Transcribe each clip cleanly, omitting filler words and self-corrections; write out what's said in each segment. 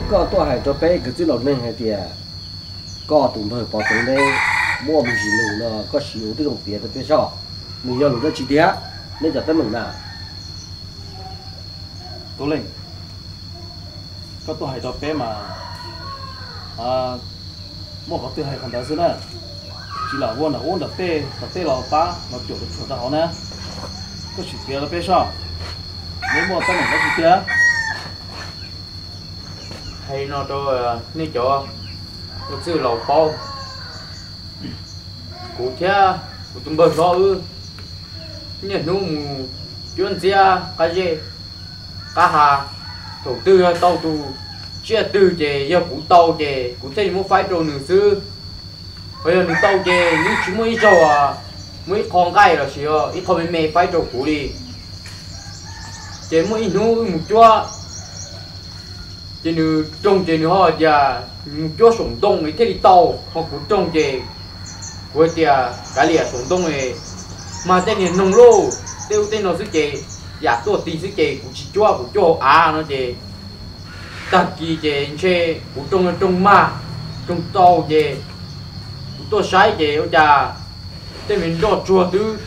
có tôi hay cho bé cái chữ lộn nên hay thì có tụi thời bỏ tụi đây mua mình chỉ lù nó có sử dụng đồng tiền thì biết sao mình giờ lù ra chi tiết nên giờ tới mình nào tôi lên có tôi hay cho bé mà mua có tôi hay khẩn đó xưa nè chỉ là uống được tê là ta nó kiểu được chuột đó nè có chi tiết là biết sao nếu mua tới mình có chi tiết hay nó cho nên chỗ luật sư lầu bao cụ thể của tụi bơ rõ như nó chuyên gia cái gì cá hà đầu tư tàu tu chia từ về giờ cụ tàu về cụ thể muốn phải trộn nửa xưa bây giờ nửa tàu về những chỉ mới trâu mới con cái là chỉ ít không mẹ phải trộn cụ đi chỉ mới nó một chỗ chỉ nửa trồng chỉ nửa họ giờ một chỗ sống đông ấy thế đi tàu hoặc cụ trồng chỉ với tia cái lìa sống đông này mà tên này nông lô tiêu tên nó sức chế giả tôi tí sức chế cũng chỉ cho nó chế đặc kỳ chế chế cũng trong mà trong tàu chế tôi sai chế ở nhà tên mình cho chùa thứ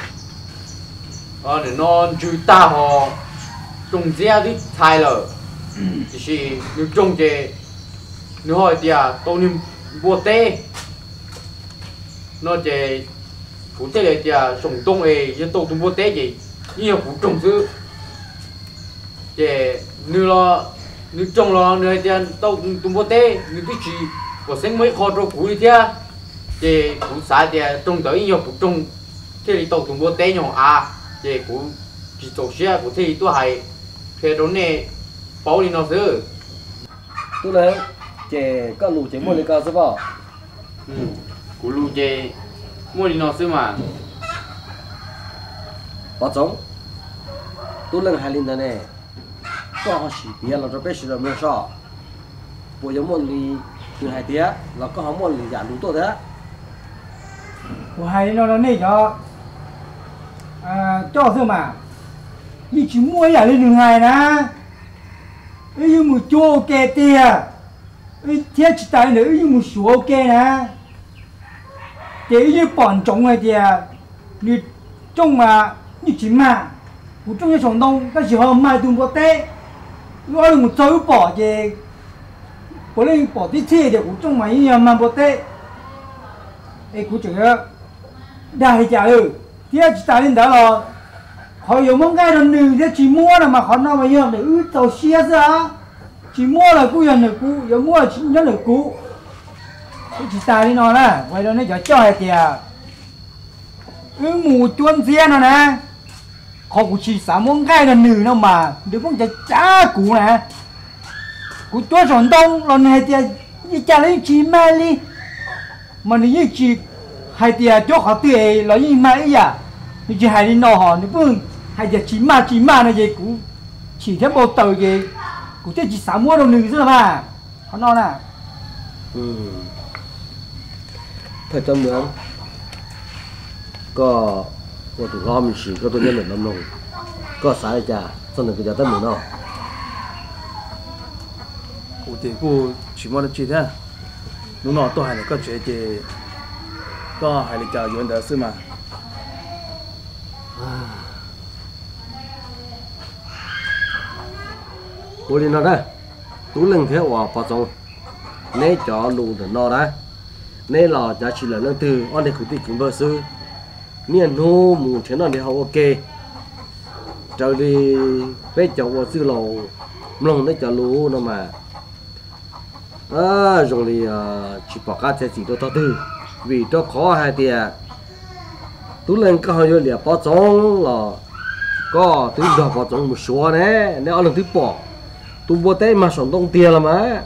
để nó chui ta họ trồng dẻ đi thay lờ chỉ nếu trồng chế nếu hỏi tia tôi nên mua tê nó chế cụ thể là chả sống đông ấy dân tộc trung quốc tế gì nhiều cụ trồng dữ để như trồng lo nơi tiền tàu trung quốc tế như cái gì của sinh mấy kho trâu cụ đi thế để cụ xài để trồng tới nhiều cụ trồng thế thì tàu trung quốc tế nhỏ để cụ chỉ tổ xe cụ thì tôi hay thế đó này bảo đi nó dữ tôi lấy chế các lù chế mua lên cao sao bảo cụ lù chế mua đi nó xưa mà bỏ trống tôi lên hai linh này có họ chỉ biết là cho bé sử dụng mua sao bây giờ muốn đi từ hai tiếng là có họ muốn đi giảm đúng tốt đấy của hai nó này cho xưa mà đi chỉ mua giả lên đường hai nè ấy như một chỗ kè tia ấy thiết chỉ tay nữa như một số kè nè cái như bọn trống này thì như trông mà như chỉ mà của trông như trồng đông các chỉ hôm mai tung có té nó là một châu bỏ thì có lên bỏ tí xe thì của trông mà như mà có té ấy của chừng đại trả thì chỉ tài lên đó là họ dùng món cái đồng nư thì chỉ mua là mà họ nào mà như để tàu xe ra chỉ mua là cú dân là cú giờ mua là chỉ nhớ là cú chỉ tài đi nó nè quay đó nó cho hay kìa mù chuôn xe nó nè họ cũng chỉ xả món gai là nử nó mà đứa con chả cũ nè cũ chúa sòn đông lần này thì như cha lấy chỉ mai đi mà nếu như chỉ hay thì cho họ tươi lấy như mai à như chỉ hay đi nó họ nếu không hay giờ chỉ mà này gì cũng chỉ thêm một tờ gì cũng chỉ xả mua đồ nử thôi mà họ nói nè thời trong nữa có tụi lo mình chỉ có tôi nhân lực lắm luôn có sai chả xong rồi bây giờ tới mình đâu cụ thì cụ chỉ mua được chi thế lúc nào tôi hay là có chuyện thì có hay là chào chuyện đó xưa mà cô đi nó đây tú lưng thế hòa vào trong nấy cho lù được nó đấy nấy là giá trị là lương từ anh đây cũng cũng bơ sư niên hô mù thế nào để họ ok trời đi bé cháu vào sư lầu lòng đấy cho lù nó mà rồi thì chỉ bỏ cá sẽ chỉ tôi thao tư vì cho khó hai tiền tú lên có hơi liệt bỏ trống là có thứ đỏ bỏ trống một số đấy nếu lần thứ bỏ tu bố té mà sống đông tiền là mà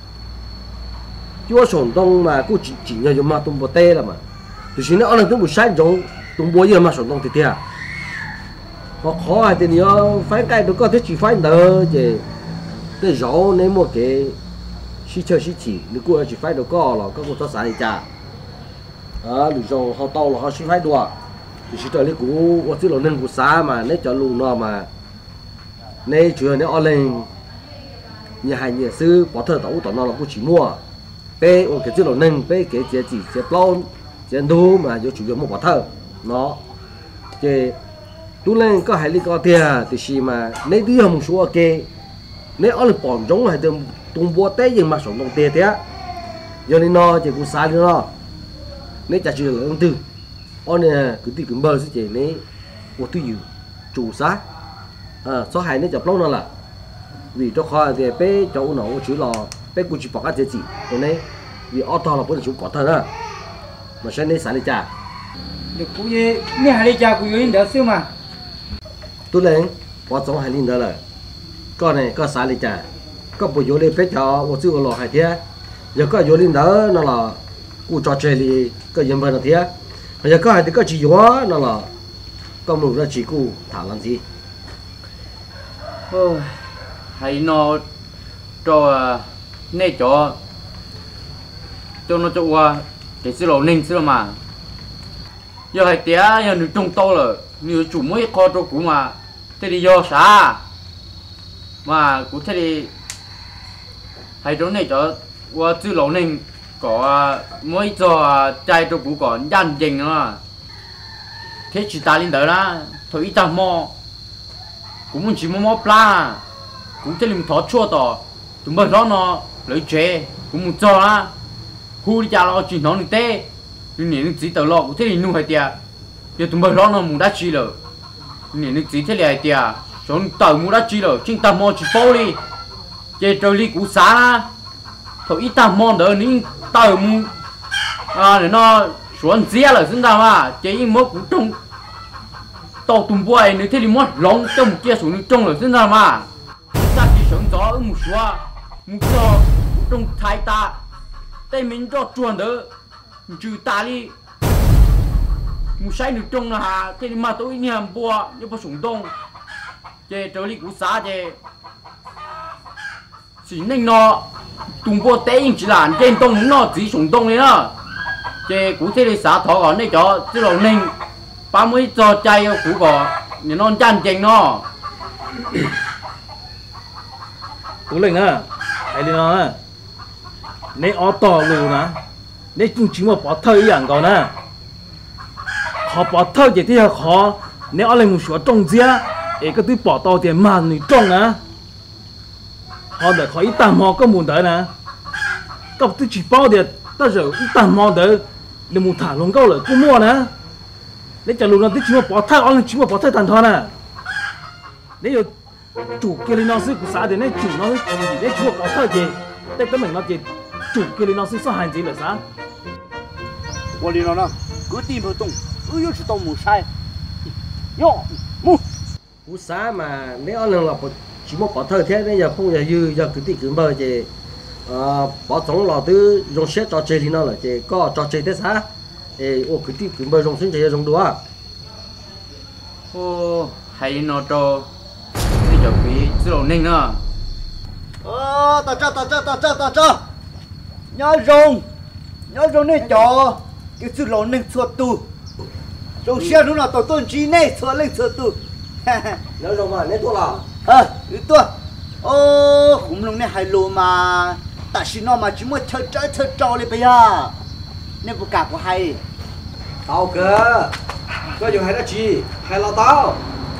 chúa sống đông mà cũng chỉ nhờ dùng mà tu bố té là mà thì chỉ nó lần thứ một sai giống tu bố giờ mà sống đông thì tiền họ khó hay thì nhớ phải cái đó có thể chỉ phải đỡ chứ để rõ nếu một cái xí chơi xí chỉ nếu cô chỉ phải đâu có là có một số sản trả được rồi họ to là họ xí phải đùa thì chỉ tới lấy cũ có chứ là nên cũ xa mà nếu cho luôn nó mà nếu chưa nếu lên nhà hai nhà sư bỏ thơ tàu tàu nó là cũng chỉ mua bé ô cái chữ lẩu nâng bé cái chế chỉ chế plon chế đu mà do chủ yếu một bỏ thơ nó chế tu lên có hai lý có tiền thì xí mà nếu đi không số ok nếu ở lực bọn giống hay từ tung búa té nhưng mà sống đồng tiền thế do nên nó chỉ cũng sai nữa nó nếu trả chữ là tư on này cứ tìm kiếm bờ sẽ chỉ nếu ô tư yếu chủ sát số hai nếu chập lông nó là vì cho khoa thì bé cháu nó chữ lò bé cũng chỉ bỏ cái gì rồi này vì ô tô là bữa chúng có thật đó mà sẽ nên xài đi trả được cũng như nghe hai cha cũng như đó xíu mà tôi lên bỏ giống hai linh đó là con này có xài đi trả có bộ vô lên bé cháu một chữ lò hai thế giờ có vô linh đó nó là cụ trò chơi thì có dân vật là thế bây giờ có hai thì có chỉ gió nó là có một ra chỉ cụ thả làm gì hay nó cho nên cho nó cho qua cái sự lỗ ninh xưa mà giờ hay té giờ nữ trông to rồi nữ chủ mới kho cho cũ mà thế thì do啥mà cũng thế thì hay chỗ này cho qua sự lỗ ninh có mới cho trai cho cũ còn gian trình nữa thế chỉ ta lên đó là thôi ít ta mò cũng muốn chỉ mò pla cũng thế liền thọ chua tỏ chúng bây giờ nó lấy chế cũng muốn cho á khu đi cha nó chỉ nó được té nhưng nếu chỉ tờ lọ cũng thế thì nuôi hay tiệt giờ chúng bây giờ nó muốn đá chi rồi nếu chỉ thế này tiệt chúng tờ muốn đá chi rồi chính ta mò chỉ bao đi chơi chơi đi cũng xả thôi ít ta mò đỡ nín tờ muốn để nó xuống dĩa rồi xin ta mà chơi mất cũng trong tàu tùng bùi nếu thế thì mất lỏng trong kia xuống trong rồi xin ta mà ta chỉ sống gió một số một số trong thái ta tay mình cho chuồn đỡ trừ ta đi một sai được trong là hà thế mà tôi nhầm bùa như bùa súng đông chơi trở đi cú xá chơi chỉ nên nó tùng bùa té chỉ là trên tông nó chỉ súng đông đấy đó chơi cú thế thì xá thọ còn đây cho chứ đâu nên ba mới cho chay cú có để non chan chèn nó tú lệnh á hay đi nó á nếu ở tỏ lù nè nếu chúng chỉ một bỏ thơอย่างก่อนnè họ bỏ thơ chỉ thì họ nếu ở lại một số trong dĩa ấy cái thứ bỏ to tiền mà người trong á họ để họ ít tạm họ có muốn tới nè có thứ chỉ bao tiền ta giờ ít tạm họ tới để muốn thả lông câu lại cũng mua nè nếu trả lù nó thì chỉ một bỏ thơ ở lại chỉ một bỏ thơ tàn thôi nè nếu chủ kia lên nó sư của xã thì nên chủ nó để chủ bỏ thơ gì để tới mình nó gì chủ kia lên nó sư sao hành gì là sao 我领导呢，各地不动，又是到木山，哟木。 cú xá mà nếu ở lần là chỉ một bỏ thơ thế nên giờ không giờ dư giờ cứ tìm bờ thì bỏ giống lò thứ dùng xét trò chơi thì nó là chỉ có trò chơi thế sao thì ô cứ tìm bờ dùng sinh chơi dùng đũa ô hay nó cho cái chỗ quý chứ đâu nên nữa ta cho nhớ rồng này cho cái sự lỗ nên xuất tu rồng xe nó là tổ tôn trí này xuất lên xuất tu nếu dùng mà nếu thua là tôi cũng lúc này hay lô mà ta xin nó mà chỉ muốn chơi trò lên bây giờ nên bộ cả của hay tao cơ có dùng hay đó chi hay là tao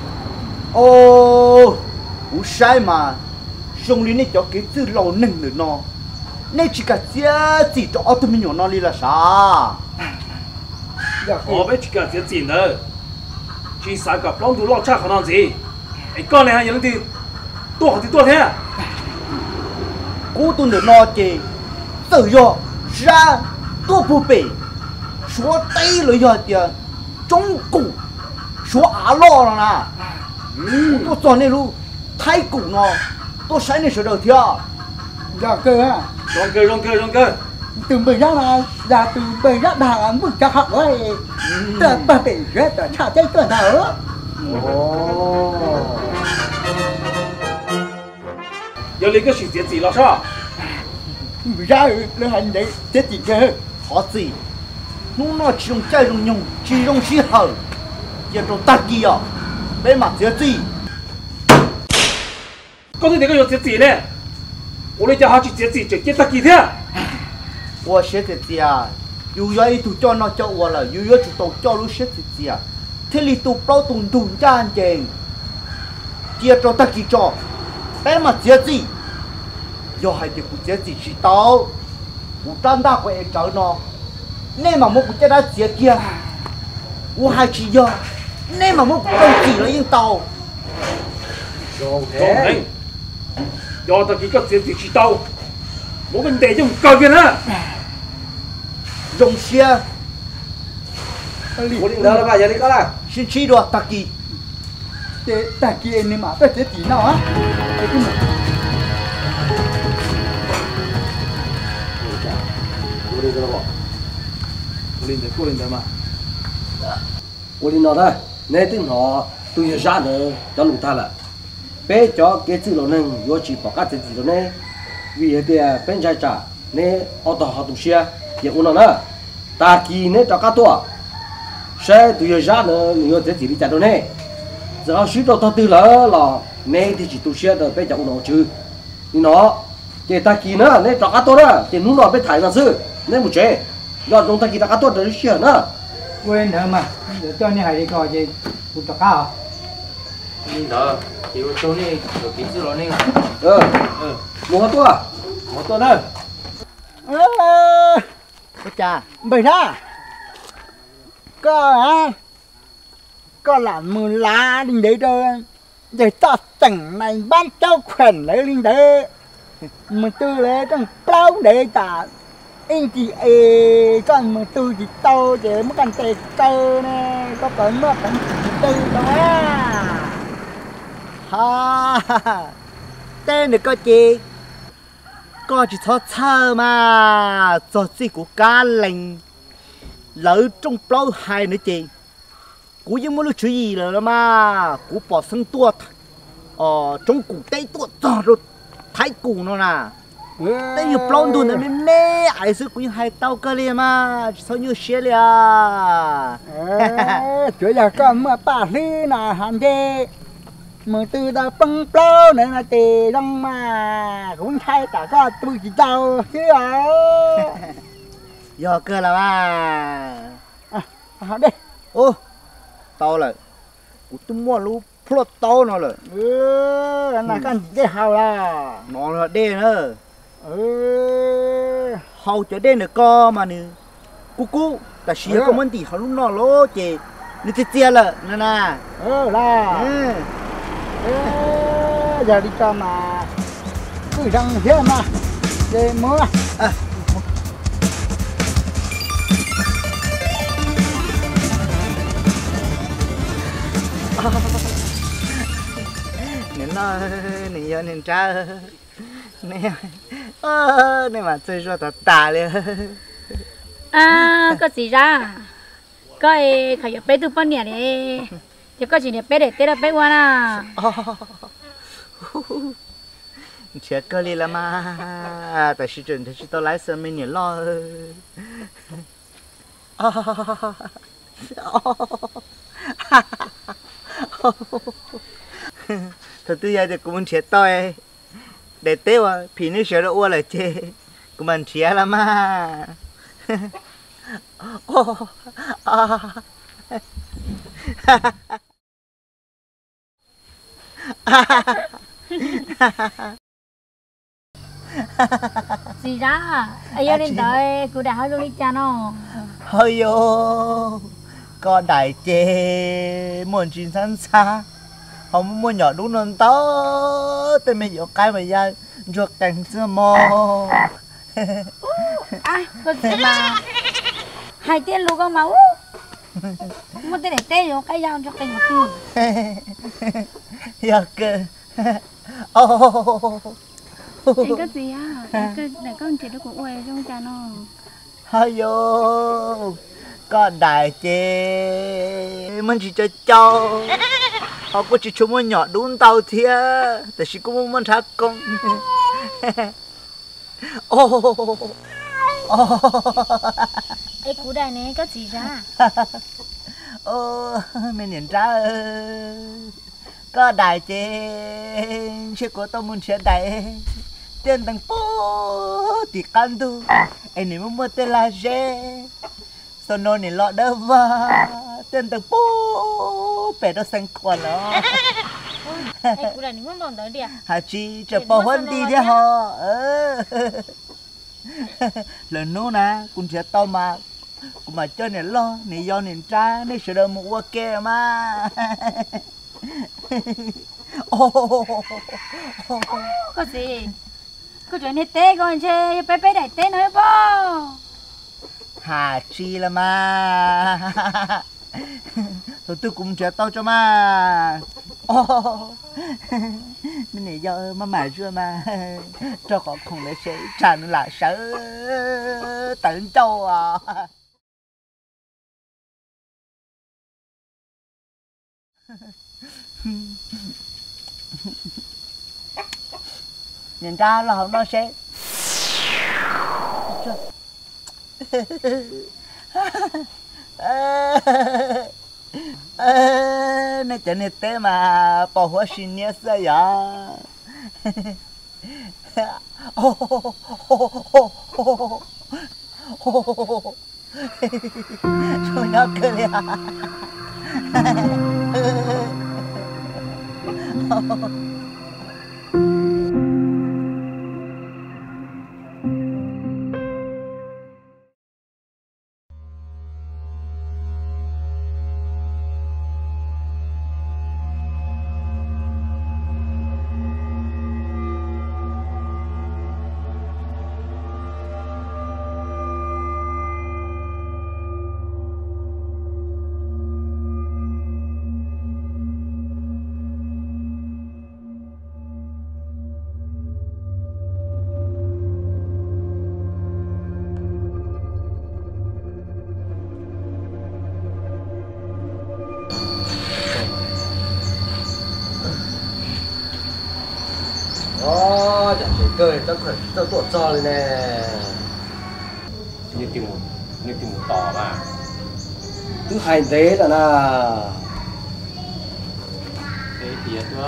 cũng sai mà xong đi này cho cái sự lỗ nừng nữa nó nên chỉ cả chỉ cho auto mình nhỏ nó đi là sao họ biết chỉ cần tiền tiền thôi chỉ sai gặp long thủ long cha khả năng gì cái con này hay những thì tua thế cú tuần được nó chỉ tự do ra tua bù bể số tây rồi giờ thì trong cụ số á lo rồi nè tôi chọn này luôn thay cụ nó tôi sai này số đầu tiên dạ cơ á rong cơ từ bây giờ là từ bây giờ là mức cả học ấy từ ba tỷ rất là cha chơi cỡ nào giờ lấy cái sự tiền gì là sao bây giờ là hành đấy chết gì cơ họ gì nó chỉ dùng chơi dùng nhung chỉ dùng xí hở giờ đồ tạt kia bên mặt chết gì có thể cái gì tiền gì nè 我来叫他去接他几天。 我写的字啊，有要一头叫那叫我了，有要就到叫路写的字啊，这里都包动战争，接着他去做，白嘛接字，要还得不接字知道，我长大会找呢，你嘛没不接他接kia，我还去要，你嘛没不跟字了应到， 仲仲平，要他几个接知道，冇問題就唔夠嘅啦。 用些， 我領導啦吧，有你講啦。 先去咗特技，特技你嘛不接字nào啊？ 我領導啦過年得嘛？ 我領導啦，你聽我對住啥呢？就錄他啦。bé cho cái chữ nó nên vô chỉ bỏ các chữ nó nên vì cái bên trái trả nên ô tô họ tụi xe giờ uno nữa ta kỳ nên cho các tua xe tụi giờ ra nữa nhiều chữ đi trả nó nên giờ họ xíu đầu tư là nên thì chỉ tụi xe được bên trả uno chứ thì nó thì ta kỳ nữa nên cho các tua đó thì nó bên thải là sư nên một chế do chúng ta kỳ ta các tua được xe nữa quên nữa mà cho nên hay đi coi gì cũng cho cao đi đó thì tôi đi được cái gì đó nên mua tua một tuần nữa. Chà, bây ra có làm mưa lá đi đấy rồi để ta tỉnh này ban cháu khỏe lấy đi đấy mà tư lấy trong bao để ta anh chị con mà tư chị tao để mất cần tê cơ nè có cần mất cần tư đâu ha tên được có chị có chỉ thoát thơ mà cho gì của cá lành lỡ trong bao hai nữa chị cú giống muốn chuyện gì rồi mà cú bỏ sân tuột trong củ tây tuột rồi thái củ nó nè tây nhiều bao đồn nên nè ai sức cũng hai tao cơ liền mà sao như xe liền chỗ nhà con mà bà đi là hàng đê mà từ đó băng bao này là tề răng mà cũng thay cả có tôi chỉ tao chứ à giờ cơ là à đây ô tao là tôi mua lú plot tao nó là là con để hào là nó là đen nữa hầu cho đen được co mà nè cú ta xía có món gì họ lúc nó lố chị nó chia là nè nè là giờ đi cho mà cứ răng thế mà để mua nên nó nên giờ nên cha nên nên mà chơi cho ta tà liền à có gì ra có khởi bé tụi con nhỉ đấy chứ có chỉ để bé để tết là bé qua à chết cơ đi là mà tại sự chuyện thì tôi lái xe mình nhỉ lo thật tư giờ thì cũng chết tôi để tết à phí nước sữa đâu là chết cũng mình chết là mà gì ra ai giờ đến tới cô đã hỏi luôn đi cha nó hơi yo con đại chê muốn chuyện sẵn xa không muốn nhỏ đúng non tớ tên mình có cái mà ra ruột cảnh xưa mò à có gì mà hai tiếng luôn con máu muốn tên để tê rồi cái dao cho cái nhà cừu giờ cơ anh có gì á cái để con chị nó cũng uể trong cha nó hơi yo con đại chê mình chỉ cho họ có chỉ chúng mình nhỏ đúng tao thiaแต่chỉ có muốn thắc con ấy cú đại này có gì ra mình nhận ra có đại chê chỉ có tao muốn chơi đại tiền tầng phố thì căn tu anh em mua tên là dê sau nó này lọ đỡ va tiền tầng phố bể đó xanh quần đó Ai cũng là những món bỏng tới đi à? hà chi chờ bỏ hơn đi đi họ lầnนู้นะคุณเสียตอนมากูมาเจอเนี่ยล้อเนี่ยยอเนี่ยจ้าเนี่ยเสือมัวแกมาโอ้ Có gì? Có chuyện này té con chơi, bé đẩy té nói bò. หาชีละมาตัวตึกกูเสียตอนจะมาโอ้นี่ยอมาหมายช่วยมาเจ้าของคงเลยใช้ฉันละเสือตื่นโจอ่ะnhìn ra là không nó sẽ này cho nên thế mà bỏ hoa xin nhé sao vậy cho nó cười à chả thấy cười tao tuột cho này nè như tìm một tỏ mà thứ hai thế là thế thiệt nữa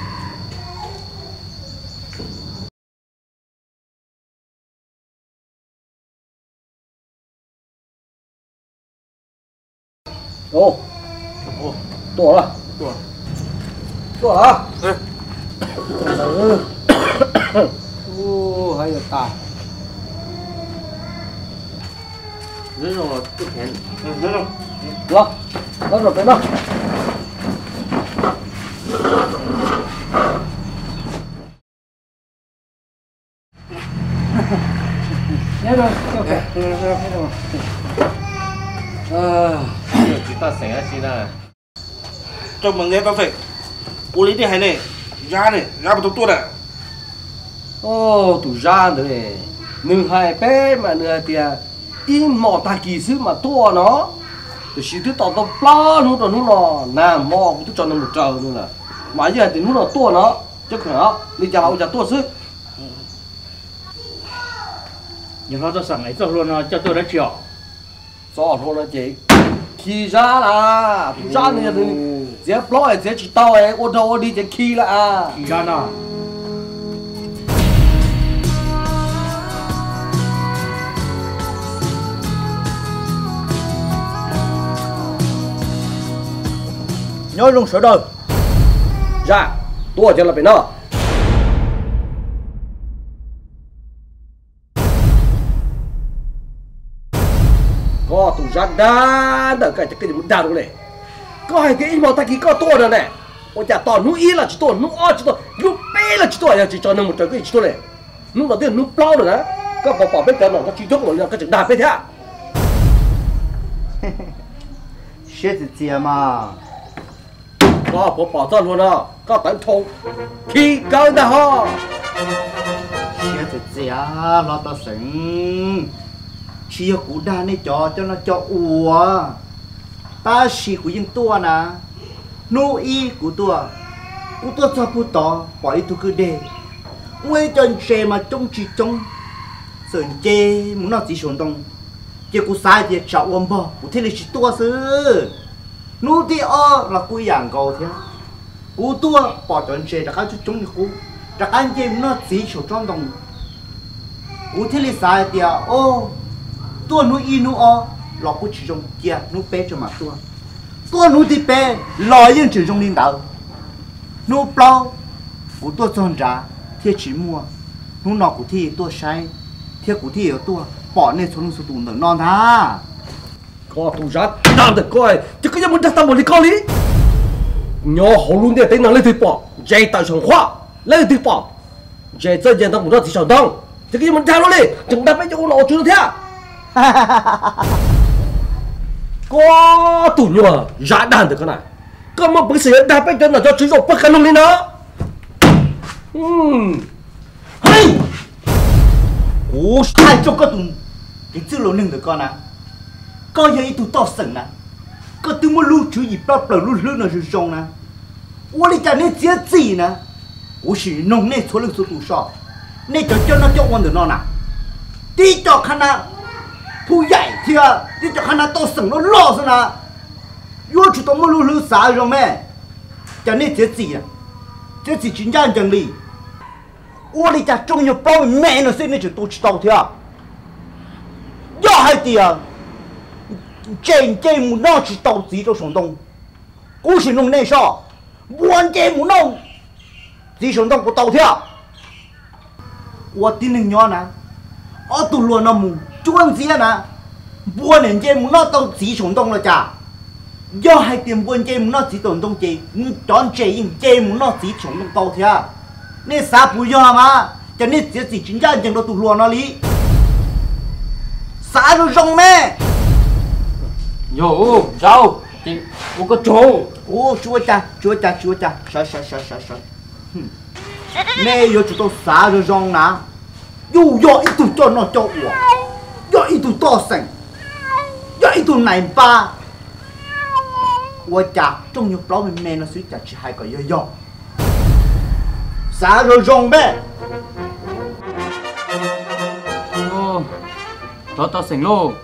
ô tuột à tuột à ô hay là ta Rất rồi, tôi hẹn. rất rồi được bắt rồi cái đó nhớ rồi nhớ rồi chúng ta sẽ xin là trong bằng nghe tao phải u lý đi hay này ra một tuột à ô tủ ra rồi nương hai bé mà nương tiền im mỏ ta kỳ sư mà tua nó thì chỉ thứ tao tao pla nó rồi nó nằm mỏ cũng cho nó một trời luôn là mà giờ thì nó tua nó chứ không hả đi chào ông chào tua sư nhưng nó cho sẵn ấy cho luôn cho tôi đã chịu rõ thôi là chị khi ra là tủ ra này thì dễ pla dễ chỉ tao ấy ô đâu đi dễ khi là à thì ra nào nhớ luôn sửa đời ra tua cho là phải nó có tủ ra đá đỡ cái gì muốn đào đâu này có hai cái mà ta ký có tua rồi này ôi chả tỏ núi là chỉ tua núi o chỉ tua núi bé là chỉ tua chỉ cho nên một trời cái chỉ tua này núi đầu tiên núi plau rồi đấy có bỏ bên cái nó có chi thuốc rồi có chừng đạp bên thế à chết thì mà có bỏ cho luôn đó có tận thùng khi cơ đã ho chết thì lo tao sỉnh chia củ đa này cho nó cho ủa ta chỉ của những tua nè nuôi y của tua cho phụ tỏ bỏ ít tu cứ đề quay chân xe mà trông chỉ trông sợ chê muốn nó chỉ xuống đông chê của sai thì chảo ôm bò của thế là chỉ tua sư nuôi thì là quy dạng cầu thế cú tua bỏ chân xe đã khá chút trông thì cú đã ăn chê muốn nó chỉ xuống trong đông cú thế lý sai thì ô tua nu inu o lọ cú chỉ trong kia nu bé cho mà tua nu thì bé lọ yên chỉ trong linh đạo nu plau cú tua chọn ra thiết chỉ mua nu nọ cú thì tua sai thiết cú thì ở tua bỏ nên số số tụ nở non ha có tụ ra làm được coi chứ cái muốn đặt tâm một lý có lý nhỏ hậu luôn để tính năng lên thì bỏ dây tạo sản khoa lên thì bỏ dây chân chân tâm một thì sản đông chứ cái muốn theo nó đi chúng ta phải cho nó chưa thế có tụ nhỏ giá đàn được cái này có một bữa sửa đạp phải cho nó cho sử dụng bất khả năng lên đó hay ủa sai cho cái tụ cái chữ lỗ nâng được con à có gì tụ to sừng à có tụ mua lưu chữ gì bao bao lưu lưu nó sử dụng à我哩讲你这字呢，我是弄那错了做多少，你就叫那叫我的那呐，你就看那ผู้ใหญ่ที่อ่ะ你就看那到省了老是呢，我知道么路路啥样咩，讲你这字啊，这字真正正理，我哩讲中药包咩那些你就都知道的啊，要还的啊，真没那知道自己做什么，我是弄那啥。buôn chơi muốn nông gì sống đông của tàu theo我tin能nhỏ nè ở tụ luôn nó mù chuông gì nè buôn nên chơi muốn nó tàu gì sống đông là chả do hai tiền buôn chơi muốn nó chỉ tồn đông chọn chơi muốn nó chỉ sống đông tàu theo nên sao bùi do mà cho nên chỉ chính ra chẳng đâu tụ luôn nó lý sao nó rong mẹ yo sao我个钟， 哦，chúa cha, sợ, nè yo chúng tôi xả rồi rong ná, yo ít tụ cho nó cho我，yo ít tụ to sành, yo ít tụ này ba, 我cha trong nhiều bao mình mẹ nó suy cha chỉ hai cái yo, xả rồi rong bé, ô, đó to sành luôn.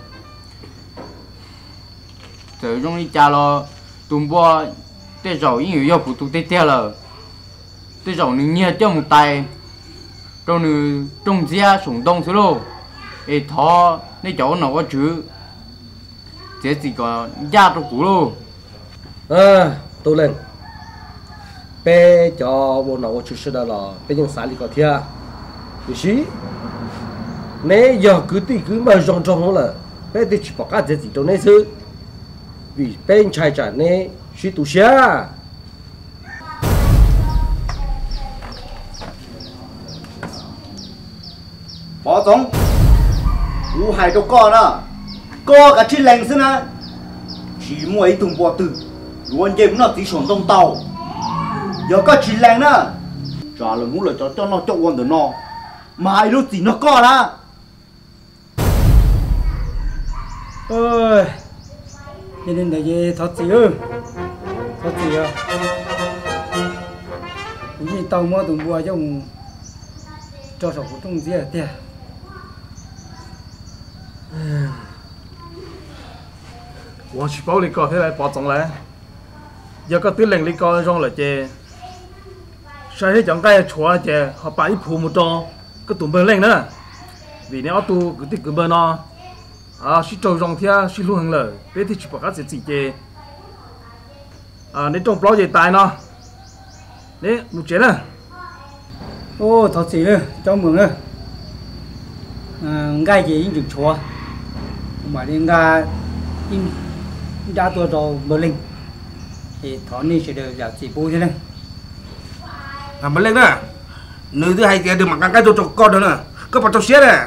Từ trong đi cha lo tụm bò tới rồi những người phụ tụi tê là tới rồi những nhà cho một tay trong nữ trong gia sủng đông xíu luôn để thọ để chỗ nào có chữ chỉ có gia trong cũ luôn tôi lên bé cho bộ nào có chữ sơ đó là bé những xã lý có thia được xí nếu giờ cứ mà rong rong là bé thì chỉ bảo cái gì trong này chứ vì bên trai trả nè suy tu xia bỏ giống u hai cho con à co cả trên lành xí nè chỉ mua ấy tùng bò tử luôn game nó chỉ sống trong tàu giờ có chỉ lành nè trả là muốn là cho nó cho con được nó mà ai lúc gì nó co啦 ơi cho nên là gì thật gì ư thật gì à cũng như tàu mua tụi mua cho sọc của trong gì à tiền 我去保你个睇嚟博中咧，有個啲令你個種嚟啫，所以講解錯啫，學把啲鋪冇多，個東北令呢，vì nếu tu cái tích cứ bên nó suy trâu rong thia suy luôn hơn lời bé thì chỉ bảo các gì chê nếu trong bao giờ tài nó đấy một chế nè ô thật sự nữa trong mừng nữa gai gì cũng chụp chùa mà đi gai in ra tua rồi bờ linh thì thọ ni sẽ được giảm chỉ bôi thế này bờ linh nè nữ thứ hai kia được mặc cái cho con đó nè có phải cho xé nè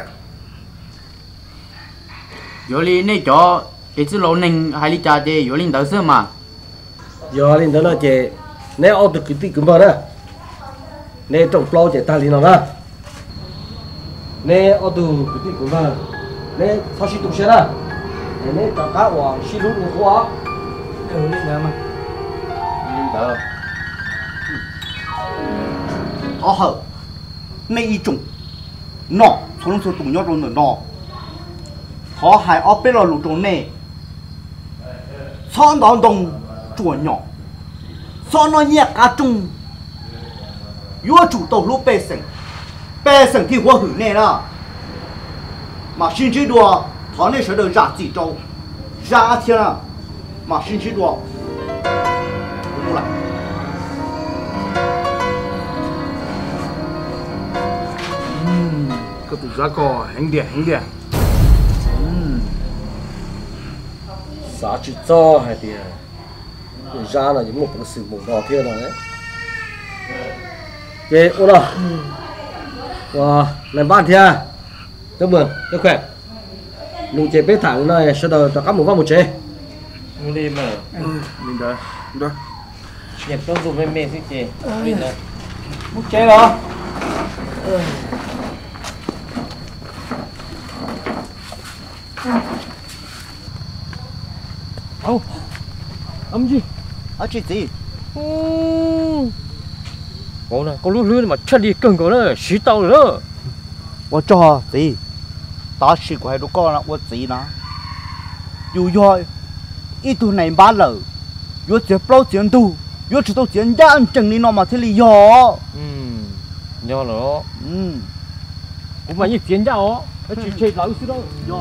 yo li này cho cái chữ lâu nên hai li cha chê yo li đỡ sớm mà giờ lên đó là chè nếu ở được cái tí cũng vào đó nếu trong bao chè ta lên nào đó nếu ở được cái tí cũng vào nếu thao sĩ tu sĩ đó nếu cả cá hòa sĩ lúc của họ đều lên đó mà đỡ hở này y trùng nọ số số tụng nhót luôn nọ họ hay ở bên lò lụt trốn này son đòn đồng chuột nhỏ son nó nhẹ cá trung vua chủ tàu lúa bè sừng thì vua hử này đó mà xin chỉ đùa thọ này sẽ được ra chỉ trâu ra thiên à mà xin chỉ đùa mua lại cái tụi ra cò hành địa xã chỉ cho hay thì ra là những một cái sự mồm đỏ kia rồi đấy chế ô đâu wow làm ban thia chúc mừng chúc khỏe nụ chế bế thẳng này sẽ đợi cho các một một chế mua đi mà mình đó đó nhập trong dùng mềm mềm chứ chị một chế đó ô âm gì ở chuyện gì cậu này có lúc lươn mà chân đi cưng cậu đó xí tao rồi đó 我找谁？打十块都搞了，我谁呢？有要一度难把了，有这包钱度，有知道钱家整理那么这里要， do đó 嗯， cũng mà như tiền ra ó nó chỉ chơi lẩu xí đâu do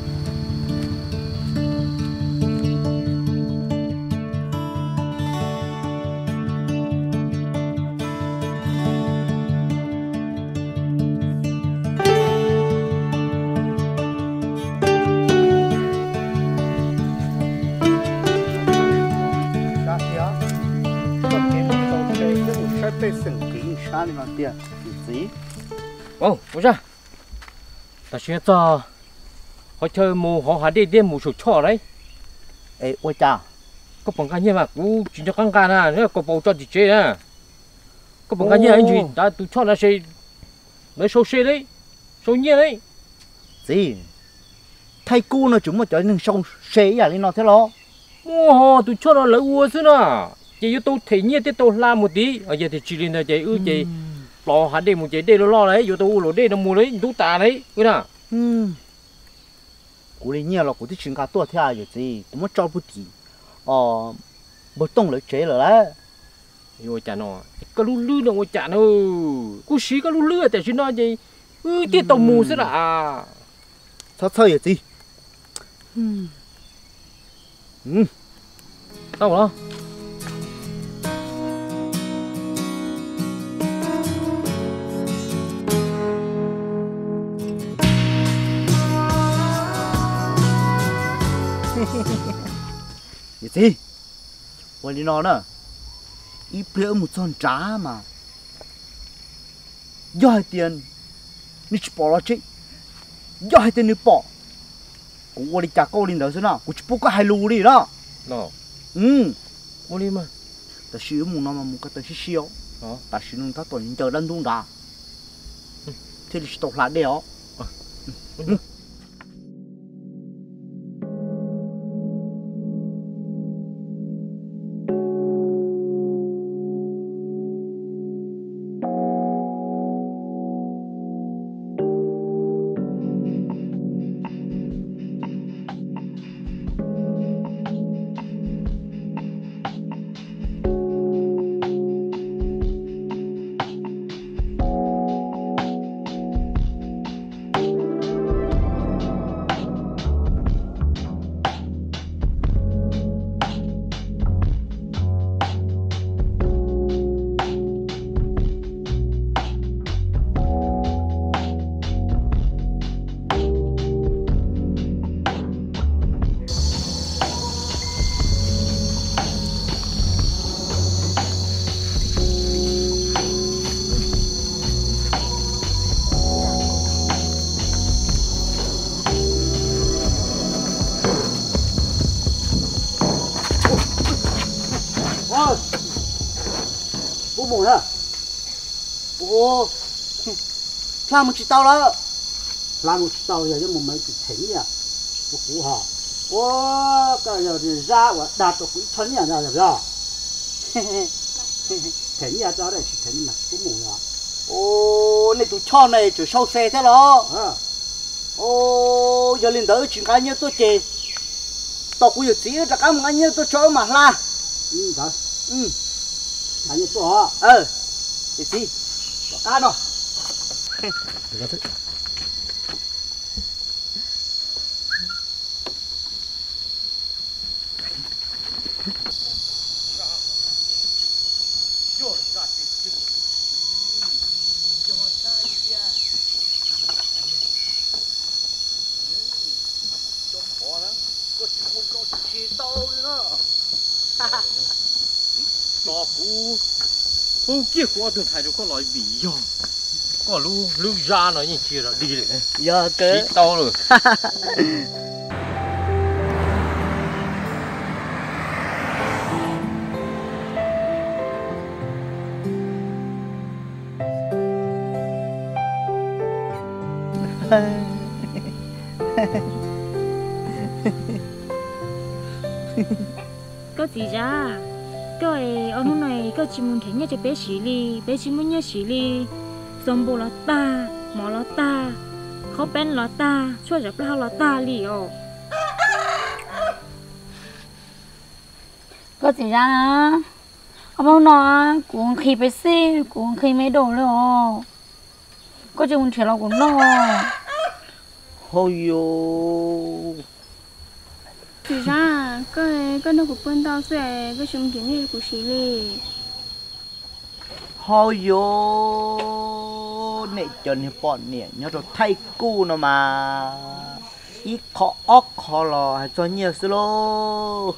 啥呀？我给你找这个我设备生给你啥的嘛的，有谁？ ô ủa ra ta sẽ cho họ chơi mù họ hả đi mù sụt cho đấy 哎，我家 có bằng cái như mà cú chỉ cho căng can à nếu có bầu cho thì chơi à có bằng cái như anh chị đã tụi cho là chơi lấy số xe đấy số nhiều đấy 谁？太古呢，怎么叫能上谁呀？你那天咯？ mua tụi cho nó lấy uo xí nè chỉ yêu tôi thấy nhiều tôi làm một tí ở giờ thì chỉ lên là chị chị lo hả đi một chị đi lo đấy yêu tôi lo đi nó mua đấy tú tà đấy cái nào 嗯，古里年了，古的身家多条有谁？我们找不地，哦，不懂了谁了嘞？ yêu chả nó cái lú lư nó chả nó cú xí cái lú lư tại xin nó gì tiết tàu mù xí là 他操有谁？ sao đó 有谁？我里那呢？一不木装渣嘛，要还点，你去包了这，要还点你包。我的家高领头是哪？我去不过还路里了。 nó 嗯， mua đi mà 但是有木那么木个，但是小， đó 但是呢，他短叫人东大，这里是多烂的哦。 不猛了，我看不起到了，看不起到了，就没没去成呀，不服哈，我个要是啥我打到回村呀，那是不是？嘿嘿嘿嘿，成呀，早点去成嘛，不猛了。哦，那都唱呢就烧菜的了，啊，哦，要领导去干嘢都接，到会有钱，这干乜嘢都做嘛啦，好，干嘢做好，有钱，干咯。 ô kia của tôi thấy có loại bị do có lu ra nó như kia rồi đi đấy giờ cơ to rồi có gì ra cái ở nơi này có chỉ muốn thấy nhá cho bé xí li bé chỉ muốn nhá xí li xong bộ là ta mỏ là ta khó bên là ta cho dập là ta li ô có gì ra ông ông nói cũng khi bé xí cũng khi mấy đồ rồi có chỉ muốn thấy là cũng lo ôi yo thì ra cái nó cũng bên tao sẽ cái chúng kiến như của chị li ôi yo nè cho nên bọn nè nhớ rồi thay cu nó mà ít khó óc khó lò hay cho nhiều xíu lô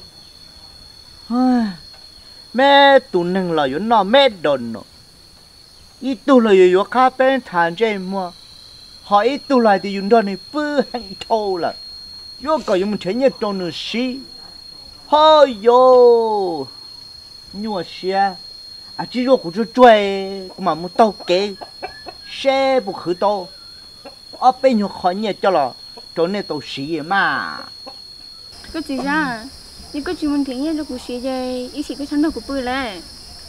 mẹ tụi nâng là yếu nó mẹ đồn nó ít tụi là yếu khá bên thàn trên mua họ ít tụi lại thì yếu đó này bư hành thâu là yo có yung thấy nhớ trong nửa xí hoi yo nhua xe à chỉ yo cũng chơi mà muốn tàu kế xe不khử tàu ở bên nhau khó nhớ cho là chỗ này tàu xí mà cái gì ra nhưng cái chúng mình thấy như của chị đây ý chỉ cái chắn đầu của bự này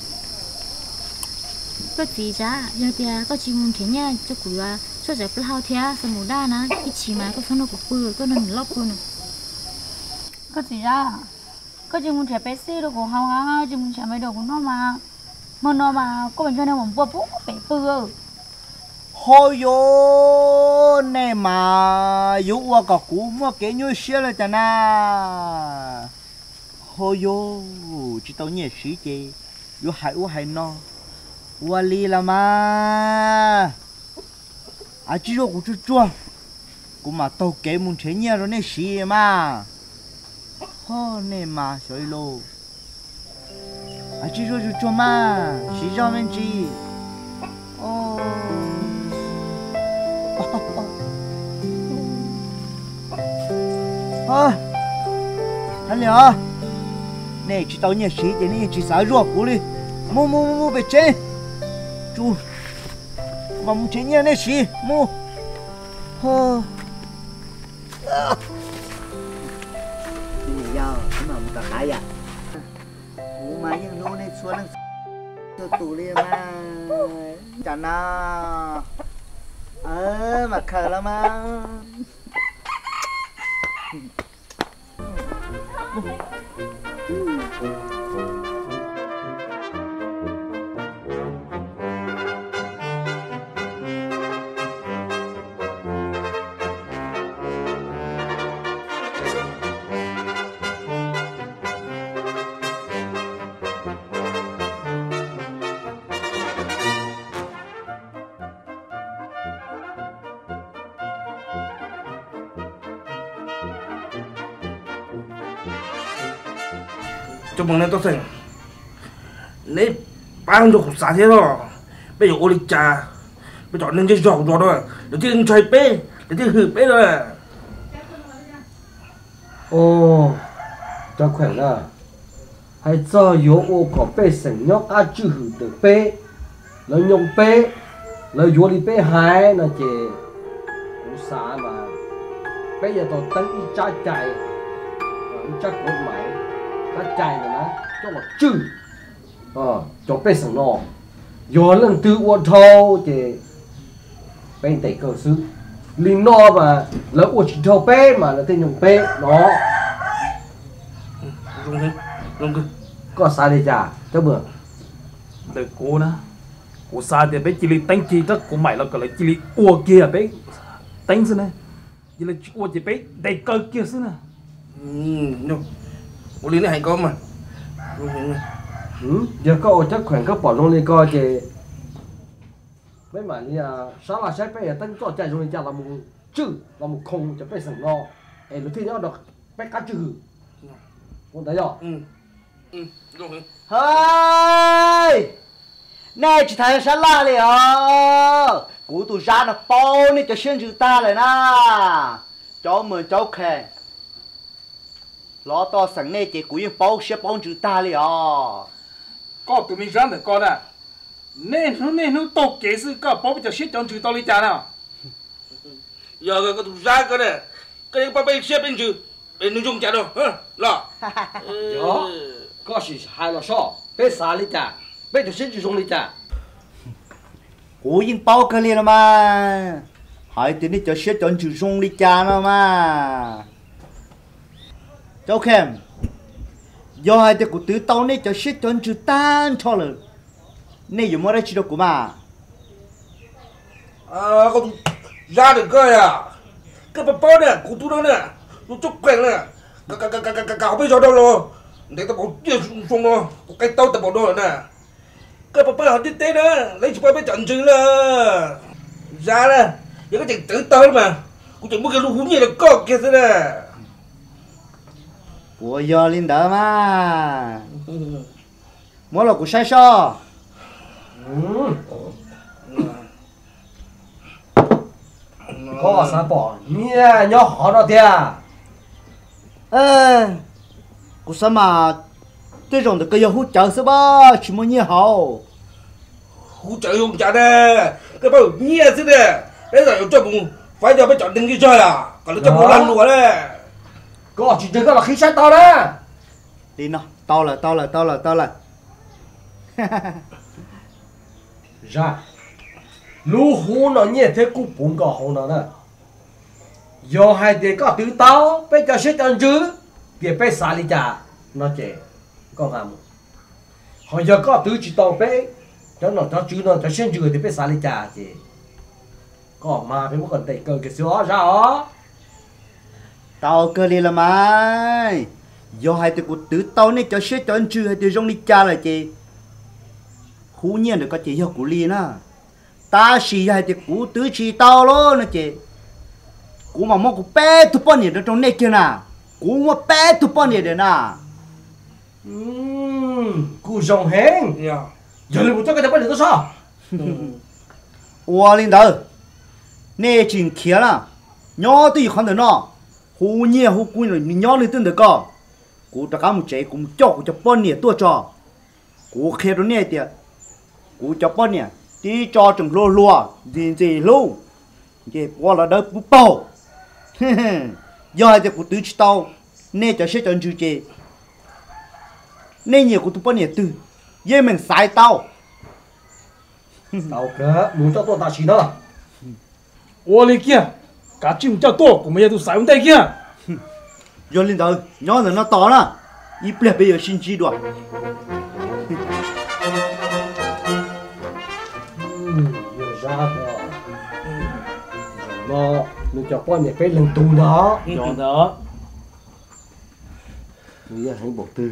có gì ra giờ thì có chỉ muốn thấy nhá cho cụ cho dẹp lao thea xong một đa nè ít chỉ mà có phần nó của bự có nên lót hơn có gì ra có chỉ muốn thấy bé xí đồ của họ chỉ muốn thấy mấy đồ của nó mà có bệnh cho nên mình bơ bút bé bự hoi yo này mà yếu qua cả cú mua cái như xe là chả na hoi yo chỉ tao nhớ xí chứ yếu hay no qua li là mà à chỉ rồi cũng chua cũng mà tao kể muốn thấy nhớ rồi này xí mà ho này mà sợi lô à chỉ rồi chua mà xí cho mình chi ô anh liệu này chỉ tao nhớ xí thì này chỉ xả ruột cũ đi mua về chơi chú mà muốn chơi nhớ này xí mua hơ cái dao mà muốn cả hai à mà những lô này xuống nó tủ liền mà chẳng nào mà khờ lắm mà cho mừng lên tôi xem lấy bao nhiêu khổ xả thế rồi bây giờ ô lịch trà bây giờ nên chơi giỏ rồi để chơi chơi bé để chơi hử bé rồi ô cho khỏe là hay cho yếu ô có bé sừng nhóc á chữ hử được bé lấy nhung bé lấy yếu đi bé hai là chỉ cũng xa mà bây giờ tôi tăng ít trái chạy ít trái cốt máy trái chạy này nó cho một chữ cho bé sừng nó yếu lần từ ô thâu thì bên tây cơ sư linh no mà lấy ô chỉ thâu bé mà là tên nhung bé nó rung cơ có sao đi chả cho bữa đời cô nữa cô xa thì bé chỉ li đánh chi tất của mày là cái chỉ li ua kia bé đánh xí này chỉ là ua chỉ bé đầy cơ kia xí này nhung ô lý này hay có mà giờ có chắc khoảng các bỏ luôn đi coi thì mấy mà như sáng là sẽ bé tăng cho chạy rồi chả là một chữ là một không cho bé sừng no ấy lúc thì nó được bé cá chữ con thấy rồi rung hơi nè chỉ thấy sao la liền cú tụ ra nó bao nè cho xuyên chữ ta lại na cháu mượn cháu khen lo to sẵn nè chỉ cú yên bao xếp bao chữ ta liền có tụi mình rắn được con à nên nó tốt kế sự có bố bây giờ shit trong chữ tao đi trả nào giờ cái tụi ra cái này cái ba bên xếp bên chữ bên núi trung trả đâu hả lo đó có sự hai là sao bé xả đi trả bé cho xin dùng đi trả cú yên bao cái liền mà hai tiếng đi cho xếp chọn chữ dùng đi cha nó mà cháu khen do hai tiếng của tứ tao này cho xếp chọn chữ tan cho rồi này dùng mà ra chỉ được của mà con ra được cơ à cái bà bố nè cụ tu đó nè nó chúc quen nè cả bây giờ đâu rồi để tao bảo chưa xong rồi cái tao tao bảo đâu rồi nè cái bà bố họ đi té đó lấy chụp cái trận chữ là ra nè giờ cái chuyện tử tao mà cũng chẳng muốn cái lũ hú như là có kia thế nè của giờ lên đó mà mỗi lần của sai so có sao bỏ nhia nhỏ họ đó thia của sao mà cái rồng được cái giờ hút chợ sao ba chỉ muốn nhia hậu hú chợ không chả nè cái bao nhia thế nè đấy rồi cho bụng phải cho phải chọn từng cái chơi à còn nó cho bụng lăn luôn đấy có chỉ có là khí sát to đó đi nó to là ra lũ hú nó nhẹ thế cũng bốn cái hú nó nè do hai đứa có tứ tao bây giờ sẽ chọn chữ để bây xả đi trả nó trẻ có hàm họ giờ có tứ chỉ tao bây cho nó cho chữ nó cho xin chữ thì bây xả đi trả chứ có mà bây một cần tay cơ cái số ra ó tao cơ đi là mai do hai đứa của tứ tao này cho sẽ chọn chữ hai đứa trong đi cha là chị hú nhiên được có chị hiểu của liền á ta xì hai đứa của tứ chỉ tao luôn nè chị cú mà mong cú bé tụi bọn này trong này kia nè cú mà bé tụi bọn này đấy nè cú rồng hén giờ lại một chỗ cái tập này nó sao ủa linh đầu nè chuyện kia là nhỏ thì không được nó hú nhiên hú cú rồi nhỏ lên tên được co cú ta cả một trái cú cho bọn này tua cho cú khéo đó nè tiệt cú cho bọn này đi cho chừng lúa gì luôn vậy qua là đỡ bút bao do thì của tứ tao nên cho sẽ chọn chữ chế nên nhiều của tụi bọn này từ vậy mình sai tao tao cơ muốn cho tôi ta chỉ nó ô li kia cả chim cho tôi của mình tụi sai tay kia rồi lên đầu nhỏ rồi nó to nè ít bây giờ xin chi được ra rồi nó nó cho con này phải lần tung đó nhỏ đó bây giờ hãy bộ tư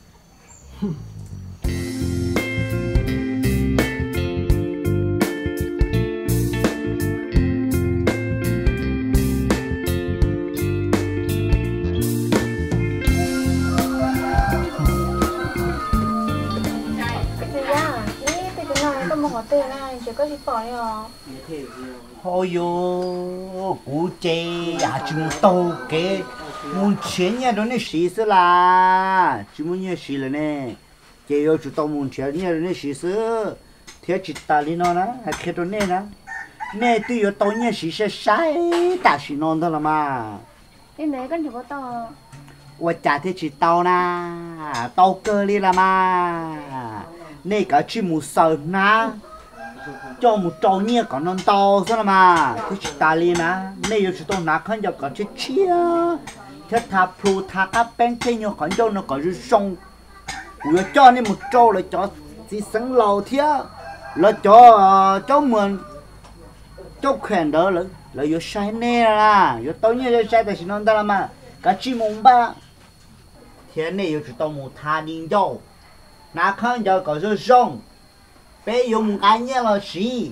thôi yo cú chê à chúng tao cái muốn chuyện nhà đó này xí xứ là chỉ muốn nhà xí là nè chê yo chúng tao muốn chuyện nhà đó này xí xứ thế chỉ ta đi nó nè hay cái đó nè nè tuy yo tao nhà xí sẽ sai ta xí non đó là mà em đấy con chỉ có tao 我家的去到那，到这里了嘛？那个去木手那，叫木找你个能到是了嘛？他去打理嘛？那又去到哪看叫个去吃啊？他铺他个边天要看叫那个是送，我要叫你木找了叫只生老天，了叫门，叫看到了，了又晒那啦，又到你又晒的是能到了嘛？个去梦吧。天内又知道木他领导，那看着个是送，别用干净了洗。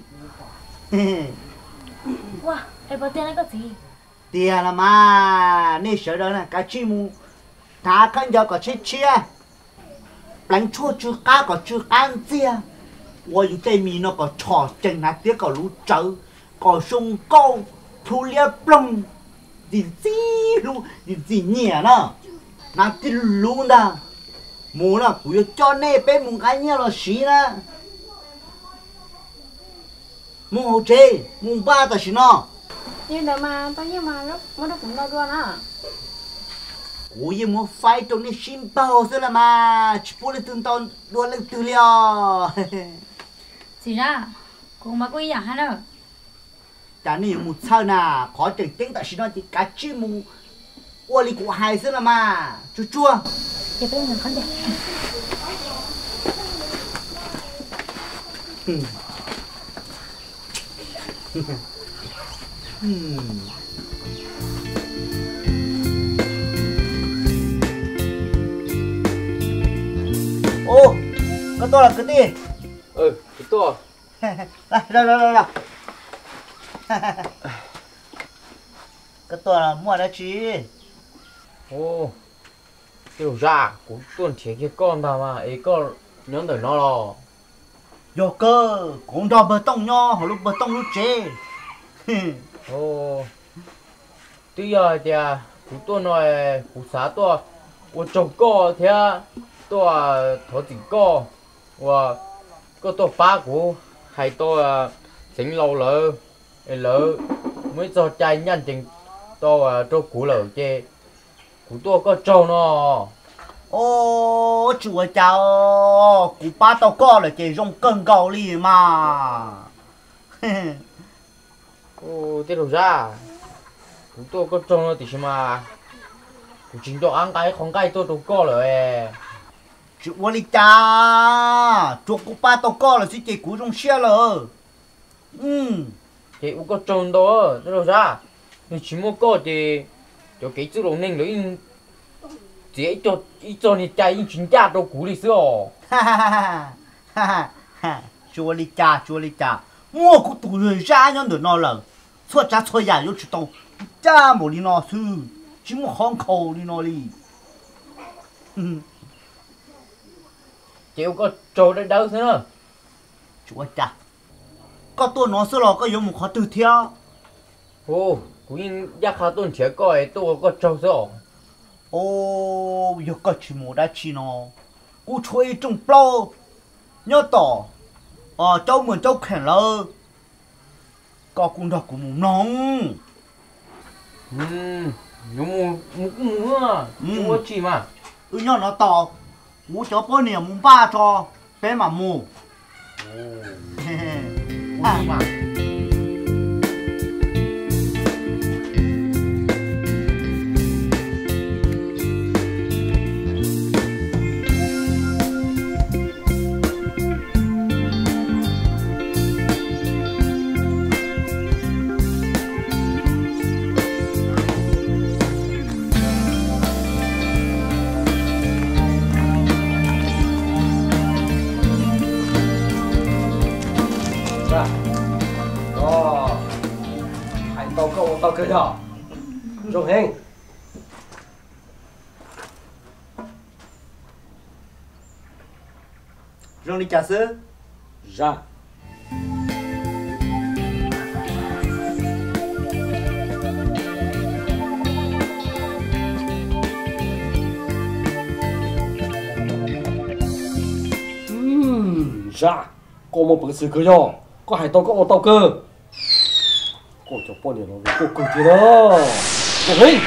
哇，哎，不对那个gì？ 对了嘛，你晓得呢？个去木，他看着个去吃，人出去干个去干净， 我有对面那个朝正那啲个路走，个上高铺了崩，日子路日子年啦，那啲路呢，冇啦，不要叫那边冇干嘢了事啦，冇好chơi，冇巴的是喏。 nhưng đợi mà bao nhiêu mà nó cũng đâu luôn à 我也没发动你心包是了嘛，只不过等到多了得了。 gì ra cũng mà quý dạng hả đâu 但你有没操呢？考等等到时候你赶紧么，我哩过孩子了嘛，就做。 giờ bây giờ con đi 嗯。嗯。ô cái to là cái gì cái to đây cái to là mua đó chị ô tiểu ra cũng tuần chế cái con ta mà ấy con nhóm đời nó lo vô cơ cũng cho bờ tông nho hồi lúc bờ tông lúc chế ô tuy giờ thì cũng tuần nói cũng xá to我做过听，都头几个，我个都八股，还多整路了，了，每做ใจnhân tình，都做股了嘅，股多个做呢。 ô chúa cháu cụ ba tao có là chỉ dùng cân cầu li mà ô thế đâu ra股多个做呢，就是嘛。 chính độ ăn cái không cái tôi đâu có rồi chú vô đi cha chú cụ ba tao có là chỉ cụ trong xe rồi thì có trồng đó nó đâu ra nhưng chỉ mua có thì cho cái chú đồng ninh nữa chỉ cho你家一群家都鼓励是哦哈哈哈哈chú vô đi cha mua cụ tủ rồi ra nhau được nó lần错家错呀又知道家冇你那事 chỉ một hòn khẩu đi nói đi, chịu có trâu đến đâu thế nữa, chúa cha, có tôi nói số lo có dùng một khó từ theo, ô, cũng giác khá tuần trẻ coi tôi có trâu sao, ô, giờ có chỉ một đã chỉ nó, cú chơi trong plo, nhớ tỏ, cháu mượn cháu khèn lơ, có cũng đọc cũng nóng, nhưng mua mua chi mà nhớ nó to mua cho bao nhiêu mua ba cho bé mà mua mà tao cười nhỏ rồng hình rồng đi trả sư ra ra có một bữa sự cười nhỏ có hải tao có ô tao cơ cô cho bao nhiêu nó cô cười chứ đó cô hình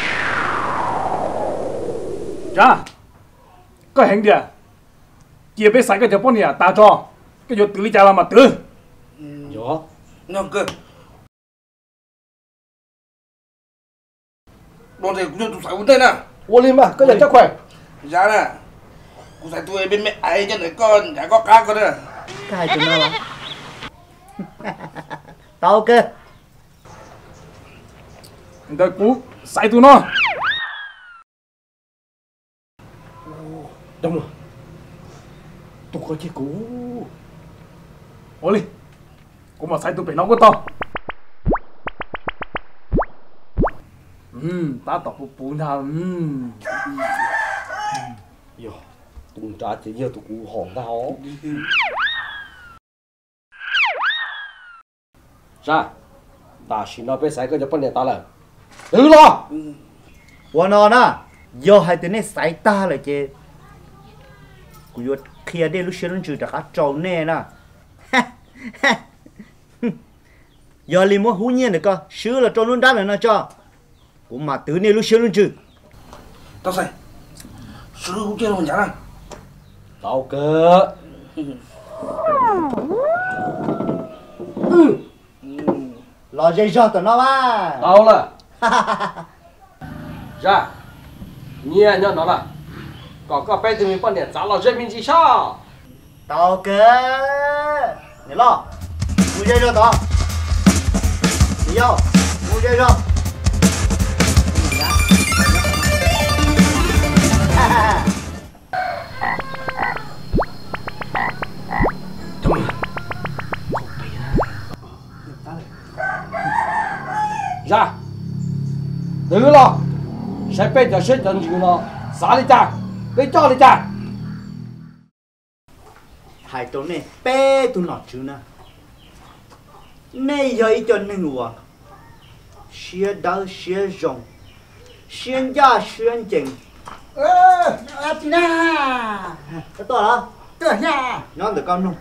ra có hình đi chia bé sai cái cho bao nhiêu ta cho cái chỗ tự lý trả làm mà tự rõ nó cơ đồ này cũng tụi sáu tên à ô lên mà có nhận chắc khỏe giá nè cũng phải tụi bên mẹ ấy cho này con chả có cá con nữa cái chuyện nào lắm tao cơ người ta cú sai tụi nó đúng rồi tụi có chi cú ôi đi cú mà sai tụi phải nó có to ta tập phụ nào yo tụi trả chỉ giờ tụi cú hòn tao ra ta xin nó bé sai cái cho bọn nhà ta là từ lo của nó nè do hai tên này sai ta lại chứกูยดเคลียร์ได้รู้เชื่อรู้จืดแต่ก็จอแน่นะยอลิมัวหูเงี้ยเนี่ยก็ชื่อละจอนุ่นด้านเลยนะจ้ากูมาตื้อเนี่ยรู้เชื่อรู้จืด tao sai sư cũng kia luôn chả này tao cơ lo dây cho tụi nó ba tao là ra nhia nhá nó là có bé thì mình bọn nhà trả lo dây mình chỉ sao tao cơ nhớ lo mua dây cho tao đi vô mua dây cho ra đừng lo sẽ bé cho sẽ chân chịu nó xả đi cha bé cho đi cha hai tụi này bé tụi nó chứ nè này giờ ít cho nên ngủ xia đau xia rồng xuyên gia xuyên chỉnh chị na cái to đó tưởng nha nó được con không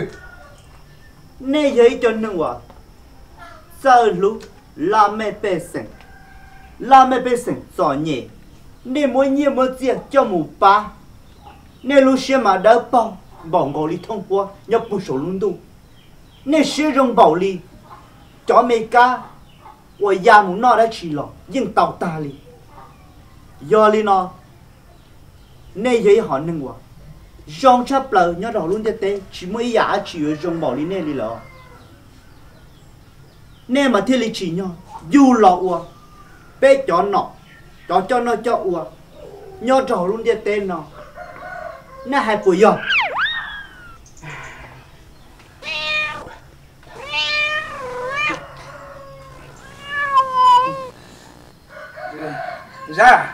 này giờ ít cho nên ngủ giờ lúc làm mẹ bé sừng giỏi nhẹ nên mỗi nhiều mỗi chuyện cho mù ba nên lúc xưa mà đỡ bảo ngồi đi thông qua nhập một số luôn đủ nên xưa rong bảo đi cho mấy cá và nhà muốn nó đã chỉ lo nhưng tàu ta đi do li nó nên vậy họ nâng quá rong chấp lời nhớ rõ luôn thế chỉ mới giả chỉ ở rong bảo đi nên đi lo nên mà thiên lý chỉ nhau dù lọ ua bé cho nó cho ua nhớ rõ luôn thế tên nó nè hai của giờ ra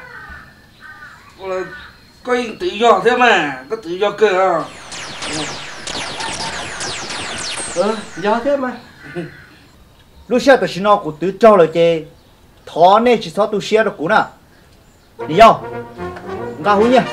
có tự do thế mà có tự do cơ à do thế mà lúc xưa tôi xin nó của tứ châu rồi chứ thọ này chỉ số tôi xia được cũ nè đi vô ra hú nha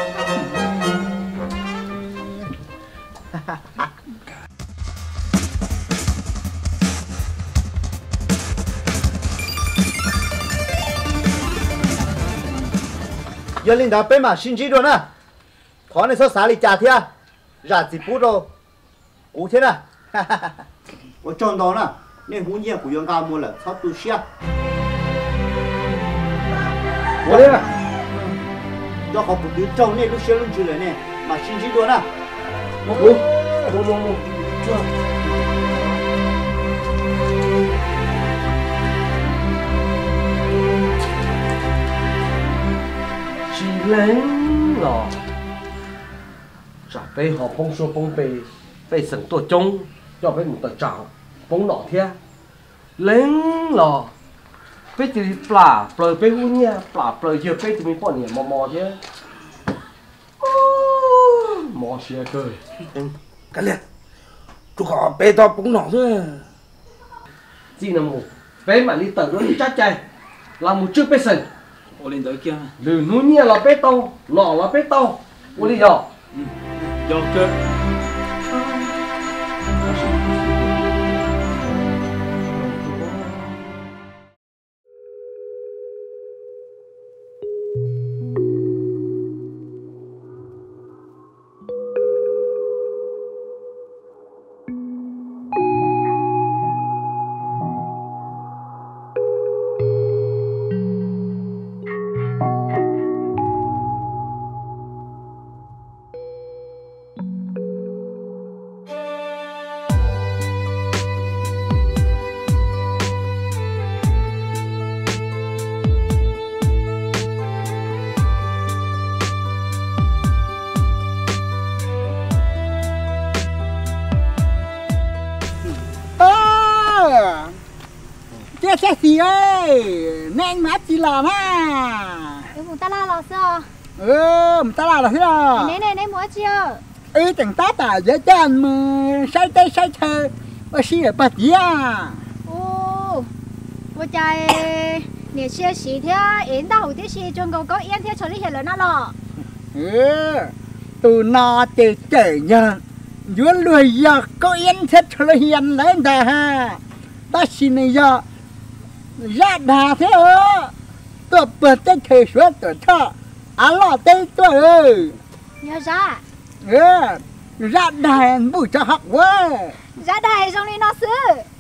giờ linh đạo bên mà xin chỉ rồi nè thọ này số xả đi trả thia ra chỉ bút rồi cũ thế nè我撞到了，那红叶不用干么了，他都下。 我đây là 要好不对，找那都写论出来呢，嘛心情多呢。 chỉ lên lò trả về họ phong số phong về sừng tổ trông cho về một tờ trào phong nọ thia lên lò về chỉ plà plờ về hú nha plà plờ giờ về thì mình bọn nhỉ mò chứ mò xìa cười cái liệt chú họ bé to cũng nọ thôi chỉ là một về mà đi tờ nó chắc chay là một chiếc bé sừng ô lên tới kia từ núi nha là bé to nọ là bé to ô đi rồi do cơ Chết gì ơi, nên mát gì làm ha? Một ta la lò sao? Một ta la là thế à? Này mua chưa? Chẳng ta tả dễ chân mà say tay say thơ, bác sĩ là bác gì à? cô trai nè xe xí thế yến đâu thế xí trong cầu có yến thế cho đi hiện là nó lọ từ nó thì kể nhờ dưới lười giờ có yến thế cho đi hiện lấy ta ha ta xin này giờ ra đà thế ơ tôi bật cái thời số tôi cho lọ tây tôi ơi nhớ ra ra đà bụi cho học quá ra đài trong đi nó xứ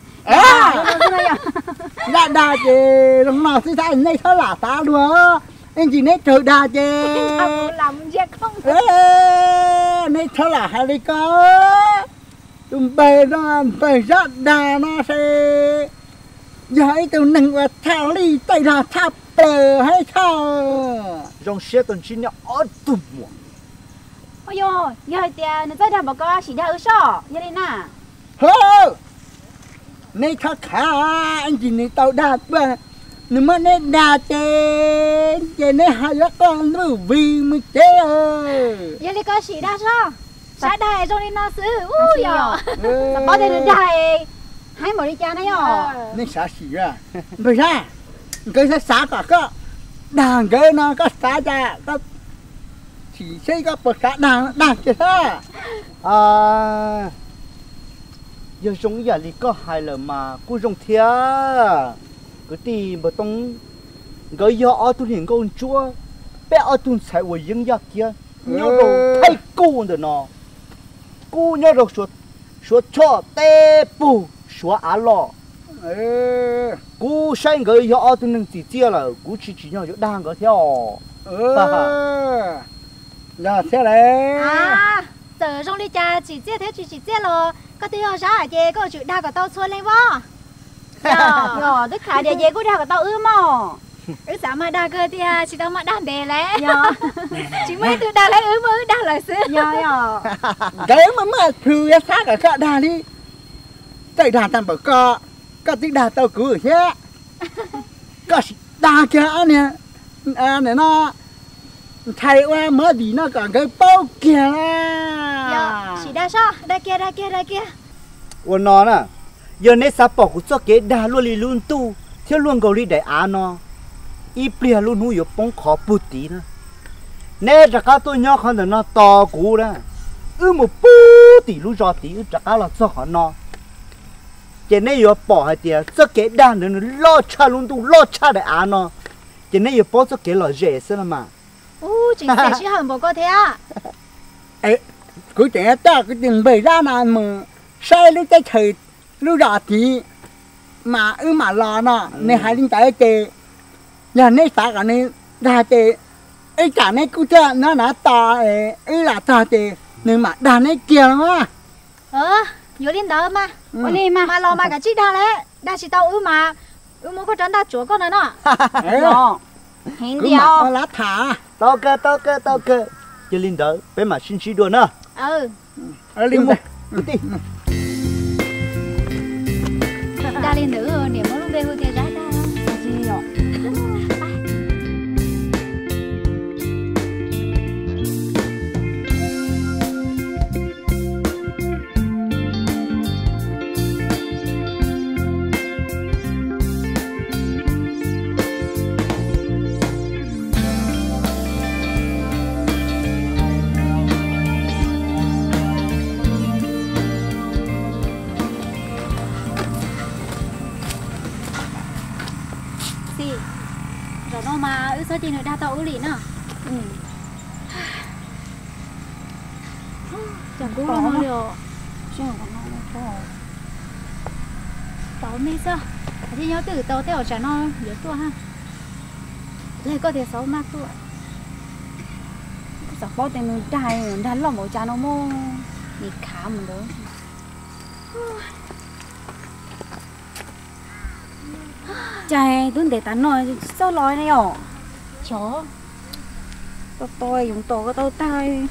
ra đà chứ nó xứ thay này thôi là ta đùa anh chỉ nên chờ đà chứ làm gì không này thôi là hai đi có tụi bè nó bè ra đà nó sẽ giỏi tụi nâng và thao ly tay ra tháp bờ hay sao trong xe tuần chín nó ở tụm muộn ôi yo giờ thì nó tới đây bảo có chỉ đã ở sọ như thế nào hơ này thật khá anh chỉ này tàu đạp mà nếu mà này đạp chế này hai đứa con nó vì mới chế giờ thì có chỉ đã sọ sát đài trong đi nó xứ ui yo có thể được đài hai một đi cha này yo này xả xỉ à bây giờ cái xả cả có đàn cái nó có xả ra có chỉ xây có bậc cả đàn chứ ha giờ giống giờ thì có hai lần mà cô dùng thia cái gì mà tông cái giờ ở tu hiện con chúa bé ở tu sai với những giờ kia nhớ rồi thay cô được nó cô nhớ rồi số cho tê bù số lọ cô sai cái giờ ở tu nên chỉ chia là cô chỉ nhớ chỗ đang có theo là thế đấy giờ trong đi cha chỉ chia thế chỉ chia rồi có tiêu ra à chị có chuyện đa của tao xuôi lên vó rồi tất cả địa của đa của tao ư mò ư sao mà đa cơ thì chỉ tao mà đa đề lẽ chỉ mấy từ đa lấy ư mới đa lời xưa cái mà thử sát ở cả đa đi tay đa tao bảo có tiếng đa tao cứ thế có đa kia nè này nó thay qua mới đi nó còn cái bao kia chỉ đa sao đa kia ôn nó nè giờ này sao bỏ của cho cái đa luôn đi luôn tu theo luôn cầu đi đại nó ít bia luôn nuôi bông khó bút tí nữa nè chắc cả tôi nhớ không được nó to cũ đó một bút tí luôn cho tí chắc cả là cho họ nó chỉ này giờ bỏ hay tiệt cho cái đa nữa lo cha luôn tu lo cha đại nó chỉ này giờ bỏ cho cái là dễ xem mà chính xác chứ hẳn bộ có thế à ấy cứ trẻ ta cái tiền bày ra nào mà sai lúc cái thời lúc đó thì mà mà lo nó nên hai đứa tới chơi giờ này sao cả này ra chơi ấy cả này cứ chơi nó to ấy là to chơi nhưng mà đàn này kia mà vô lên đó mà mà lo mà cả chiếc đa đấy đa chỉ tao mà muốn có trấn đa chúa con này nó cứ mà lá thả tao cơ cho linh đỡ bé mà xin xí đùa nữa linh một đa lên nữa niệm mới lúc đây hơi tiền ra đa gì rồi rồi nó mà ư sao chị người đa tao ư lì nữa chẳng có nó điều chẳng có nó tao mấy sao chị nhớ từ tao theo trả nó nhớ tua ha đây có thể xấu mát tua sao bao tiền người đài lòng mỗi cha nó mô đi khá mình đó chạy tôi để tán nói sao nói này hả chó tôi dùng tổ cái tao tay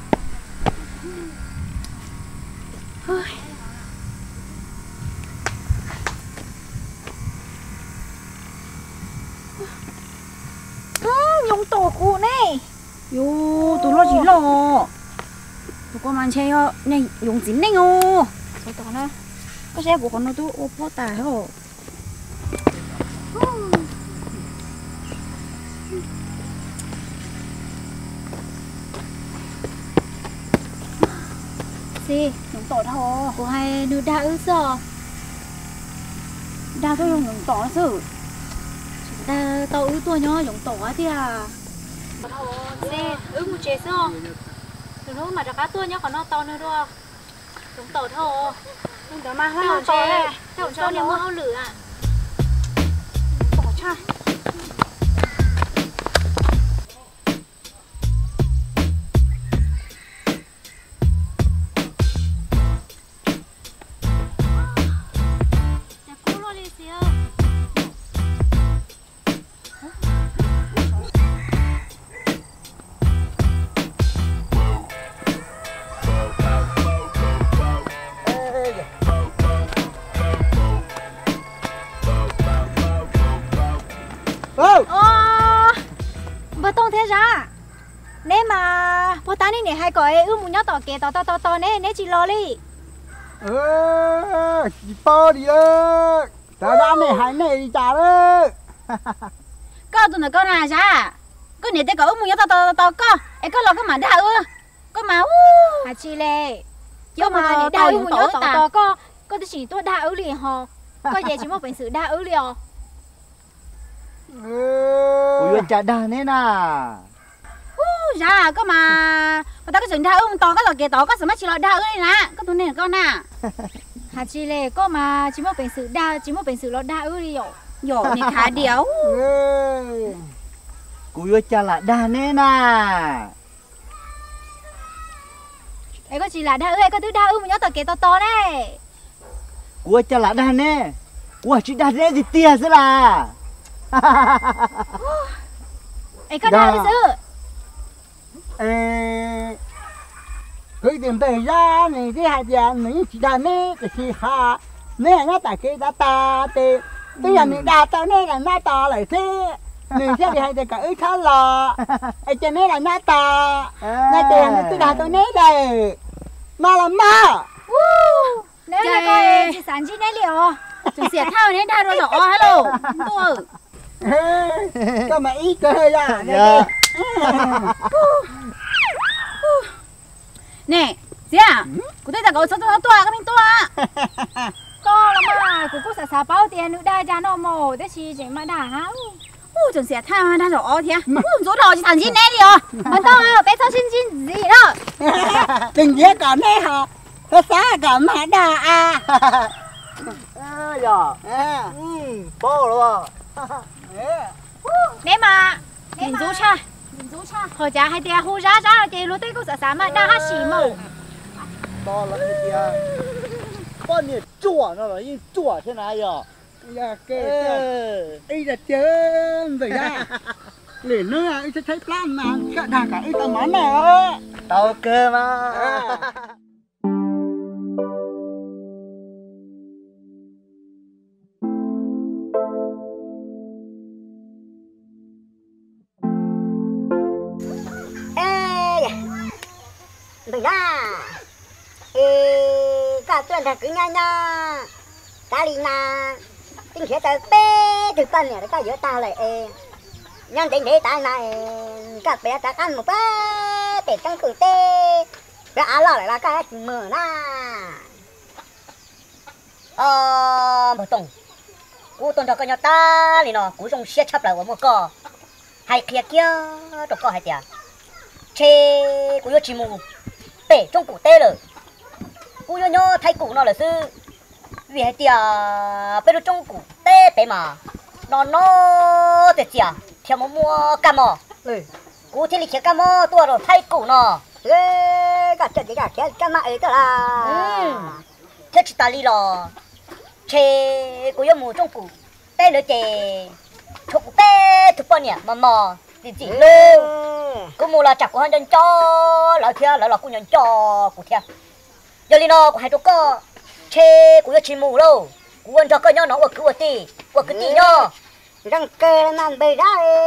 dùng tổ cụ này yo tôi lo chỉ lo tôi có màn chơi ho này dùng dính này ô sao tao nó cái xe của con nó tôi ô bỏ tài hả gì dùng tổ thôi cô hay nữ đa ư sao đa tôi dùng tổ sự đa tao ư tua nhó dùng tổ thì à gì ư một chế sao đừng nói mà cá tua nhó còn nó to nữa đâu dùng tổ thôi dùng tổ mà theo chế theo cho nếu mà lửa à tổ cha bà tông thế ra nếu mà bố ta này hay gọi ư muốn nhớ tỏ kẻ tỏ nè chỉ lo đi chị po đi ơi ta ra này hay này đi trả đó có tụi nó có nào ra có nè tới có muốn nhớ tỏ có ấy có lo có mà đau ư có mà à chi lệ do mà để đau muốn nhớ tỏ có tôi chỉ tôi đau liền họ có gì chỉ một bệnh sự đau liền ui trả đàn thế nào ra có mà ta có chuyện đau to có là kẻ to có sự mất chỉ là đau đây nè có tụi này con nè hả chị lệ có mà chỉ một bệnh sự đau chỉ một bệnh sự nó đau đi dỗ này khá điếu ui trả là đàn thế nào ấy có chỉ là đau ấy có thứ đau mình nhớ tao kẻ to đấy ui trả là đàn nè ui chỉ đàn nè gì tiền thế là ấy có đau chứ cứ tìm thời gian này cái hạt dạng này chỉ đàn nè cái gì ha nè nó tại cái đã ta thì bây giờ mình đào tao nè là nó to lại thế mình sẽ bị hai cái cả ít khá lò ấy cho nên là nó to nó tiền nó cứ đào tao nè đây mà làm mà nếu là coi chị sản chi nè liệu chúng sẽ thao nè đau rồi rõ hello tôi có mà ít cơ ra nè gì à cô thấy là cậu sao to cái mình to lắm mà cô sẽ bao tiền nữa đa ra nó mồ thế chi chỉ mà đả chúng sẽ thao đa rõ thế rốt đầu chị sản chi nè đi còn to bé sao xin gì đó đừng ghé còn nè hả nó xá còn mà đà à giờ bố luôn nếu mà nhìn chú cha hồi cha hay tia hú ra thì lúc đấy cô sợ mà đã hát xì mồ to lắm kìa con này chua nó là như chua thế này giờ giờ kê đây là chân vậy ra liền nữa ấy sẽ thấy plan mà cả thằng cả ấy tao món này tao cơ mà bây giờ cả tuần thật cứ nha cả đi na tính sẽ tới bé từ tuần này cả giữa tao lại nhân tính để tại này các bé ta ăn một bé để trong cử tê bé á lò lại là cái mở na một tuần cú tuần thật cái nhau ta thì nó cú dùng xe chấp lại một cò hay kia đồ cò hay tiệt chê cú yêu chỉ mù bể trong củ tê rồi cú yêu nhớ thay củ nó là sư vì hay tiệt bể trong củ tê bể mà nó tiệt tiệt theo mua cam mò cú thì lịch cam mò tua rồi thay củ nó cả trận cả cam mạ ấy đó là thế chỉ ta đi lo chê cú yêu mù trong củ tê nữa chê trong củ tê thực bao nhiêu mà mò gì luôn cô mua là chặt của hai chân cho lại kia lại là cô nhận cho của kia giờ đi nó của hai đứa co chê của chim mù đâu của anh cho coi nhau nó của cái tí nhau răng kê nằm bề ra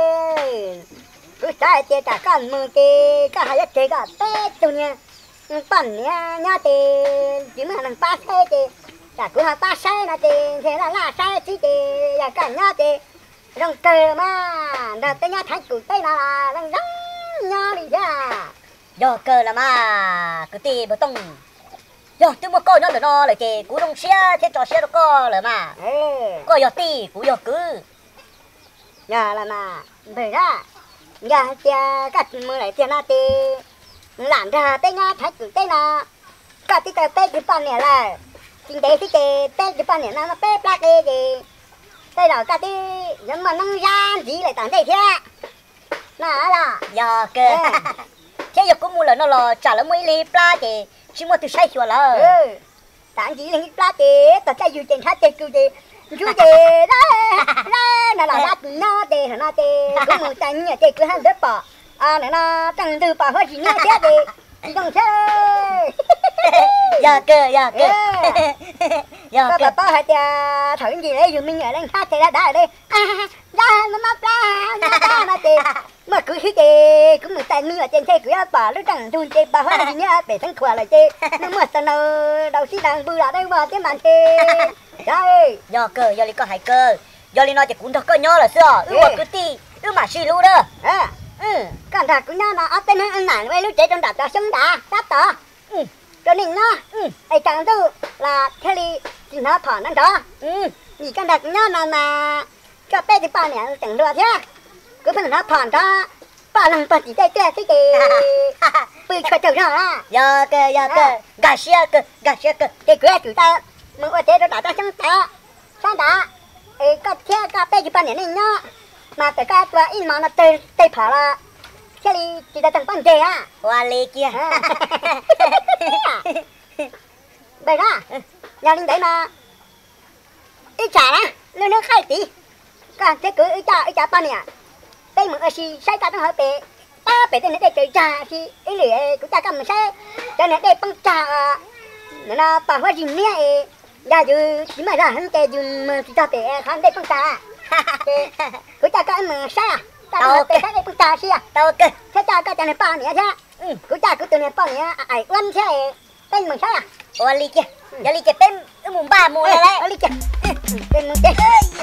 cứ sai tiền cả căn mưa tê cả hai chê cả tết tụi nha bẩn nha tê chỉ mà thằng ba xe tê cả cứ hàng ba xe là tê thế là xe chứ tê là cả nha tê răng kê mà là tê nha thái cử tê là răng răng nha đi ra giờ cơ là mà cứ tê bờ tông giờ tôi mua coi nó là nó là chị cú đông xe thế trò xe nó co rồi mà coi giờ ti cú giờ cứ nhà là mà về ra nhà tia cắt mưa lại tia na tê làm ra tê nga thái cử tê na cả tí tê cái pan này là kinh tế thì tê cái pan này nó tê pla tê gì tê nào cả tí nhưng mà năng gian gì lại tặng đây thế là giờ cơ thế giờ cũng mua là nó là trả lại mấy ly pla thì chỉ mua từ say chùa là tặng gì là những pla thì tao chạy dù tiền hát tiền cứ gì chú gì đó là đắt nó thì nó thì cũng mua tặng nhà thì cứ hàng đứt bỏ này nó tặng từ bỏ hết gì nhá thế thì không thế giờ cơ giờ cơ tao hay thử gì đấy dù mình ở đây hát thì đã ở đây ra nó ra thì mà cứ khi thì cũng một tay mình ở trên xe cứ bà nó chẳng đun chơi bà hoa gì nhá để thằng khỏe lại chơi nó mà tao đầu xí đang bự lại đây mà cái màn chơi đây giờ cơ giờ đi có hai cơ giờ đi nói thì cũng đâu có nhớ là sao mà cứ ti mà xì luôn đó cẩn thận cũng nhá nó ở tên ăn nản mấy lúc chơi trong đạp cho sống đã đáp tỏ cho nên nó ai chẳng tu là thế đi thì nó thỏa nó đó vì cẩn thận cũng nhá là cho bé thì ba này chẳng được thế cứ phải nó thỏa đó ba lần ba chỉ đây thế thì bây giờ chờ nó giờ cơ gà xe cơ cái cửa chúng ta mình ở đây nó đã sáng đã có thế có bé thì ba này nó mà tại cái tua in mà nó tê phá là thế đi chỉ là thằng con trẻ à hoa lê kia đây đó nhà linh đấy mà ít trả đó nó khai tí cả thế cứ ít trả bao nhiêu đây mà ở xí sai cả nó hợp bể ta bể tên này để trả thì ít lửa của ta cầm sai cho nên đây bằng trả là bà hoa gì nè nhà dù chỉ mà ra hắn tê dù mà ta bể hắn đây bằng trả của ta cái mà sai à tao cái đây bằng trả xí à tao cái thế ta cái này bao nhiêu thế của ta cứ từ này bao nhiêu ai quan thế đây mà sai à hoa ly kia giờ ly kia tên mùng 3 mùa đấy ly kia tên mùng kia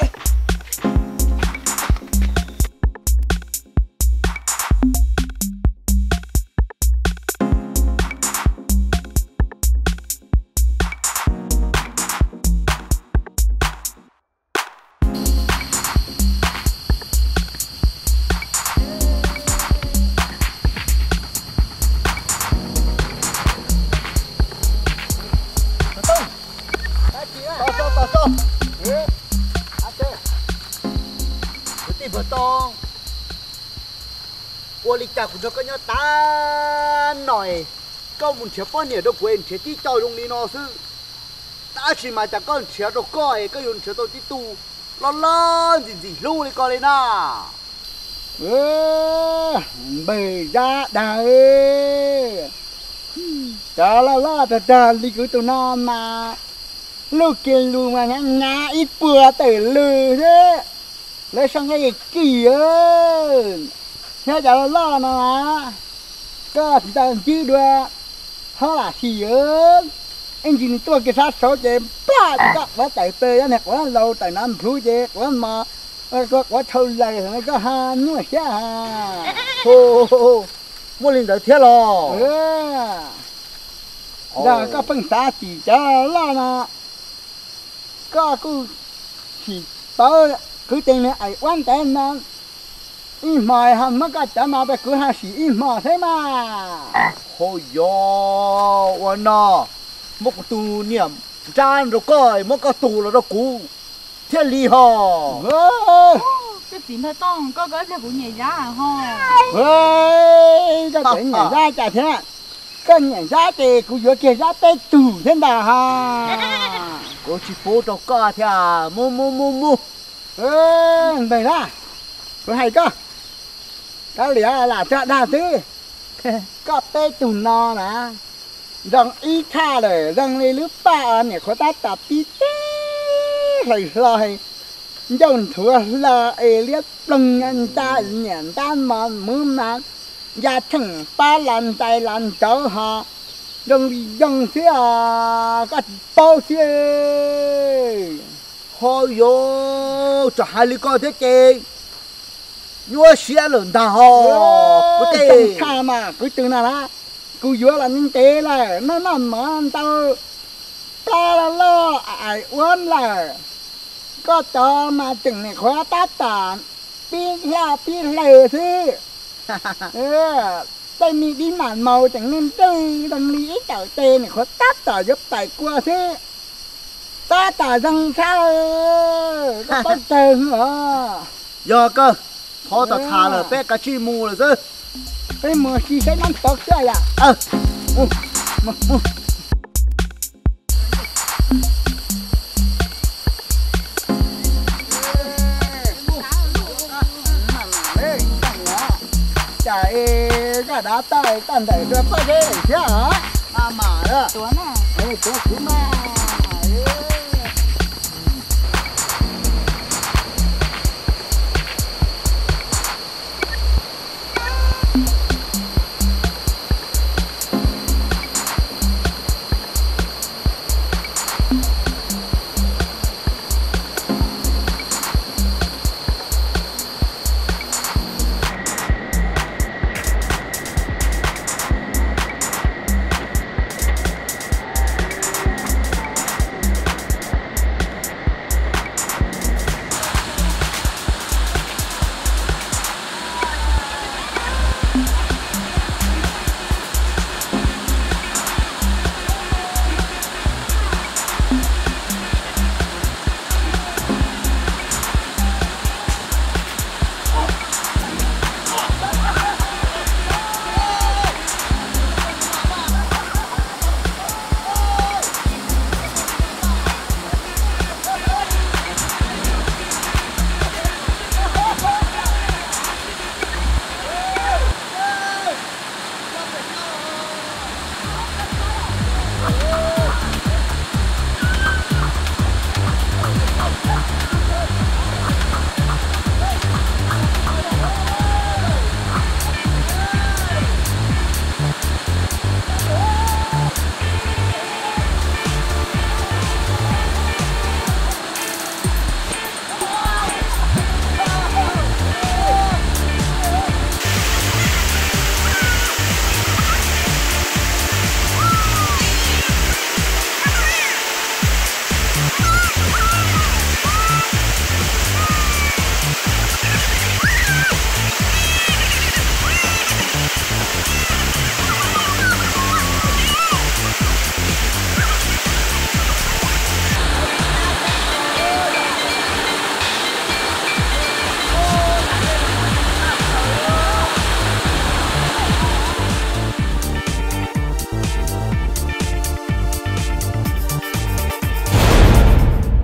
lịch ta cũng có nhớ ta nói câu muốn chế bao nhiêu đâu quên chế tí cho dùng đi nó sư đã chỉ mà chẳng con chế đâu coi cái dùng chế đâu tí tu lo gì lu đi coi lên na bề ra đây chả la ta đi cứ tụi nó mà lu kia lu mà ngã ít bừa tẩy lừ thế lấy sang cái gì ơi thế chả lo nó có thì ta chỉ đưa họ là gì ơi anh chỉ tôi cái sát số chế ba các quá tẩy tê này quá lâu tẩy năm phút chế quá mà quá thâu lại nó có ha nữa chứ ha ô mua lên được thế lo giờ có phân xã chỉ cho lo nó có chỉ tới cứ tên này ai quan tên nó im mỏi hầm mất cả chả mà phải cứ hai xí im mỏi thế mà hồi yo ôn nó một tù niệm tràn rồi coi một cái tù là nó cũ thiên lý hò cái chuyện hơi to có cái là cũng nhảy ra hả cái chuyện nhảy ra chả thế cái nhảy ra thì cũng vừa kia ra tê tù thế nào ha cô chỉ phố đâu có thì à mu đây ra có hay có cái lẽ là cho đa thứ có tê tù no nè rằng ý tha rồi rằng lấy lướt ba này có ta tập tí rồi dòng thua là liếc lưng anh ta nhận ta mà mưa mà gia thằng ba lần tay lần cháu họ dòng thế cái bao thế hồi yo cho hai đứa con thế kì nhua xe lớn ta ho có thể tha mà cứ từ nào đó cú dúa là những tế là nó nằm mà tao ta lo ai uốn là có cho mà chừng này khóa tát tàn pi lờ thế đây mi đi màn màu chẳng nên tư đằng lý tỏi tê này khóa tát tỏi giúp tỏi qua thế ta tỏi răng sao có bắt chân hả giờ cơ thôi tao thà là bé cá chi mù là chứ cái mùa chi sẽ nắm tóc chơi à chạy cái đá tay tan đẩy cho có thế chứ hả mà đó tuấn à tuấn cứ mà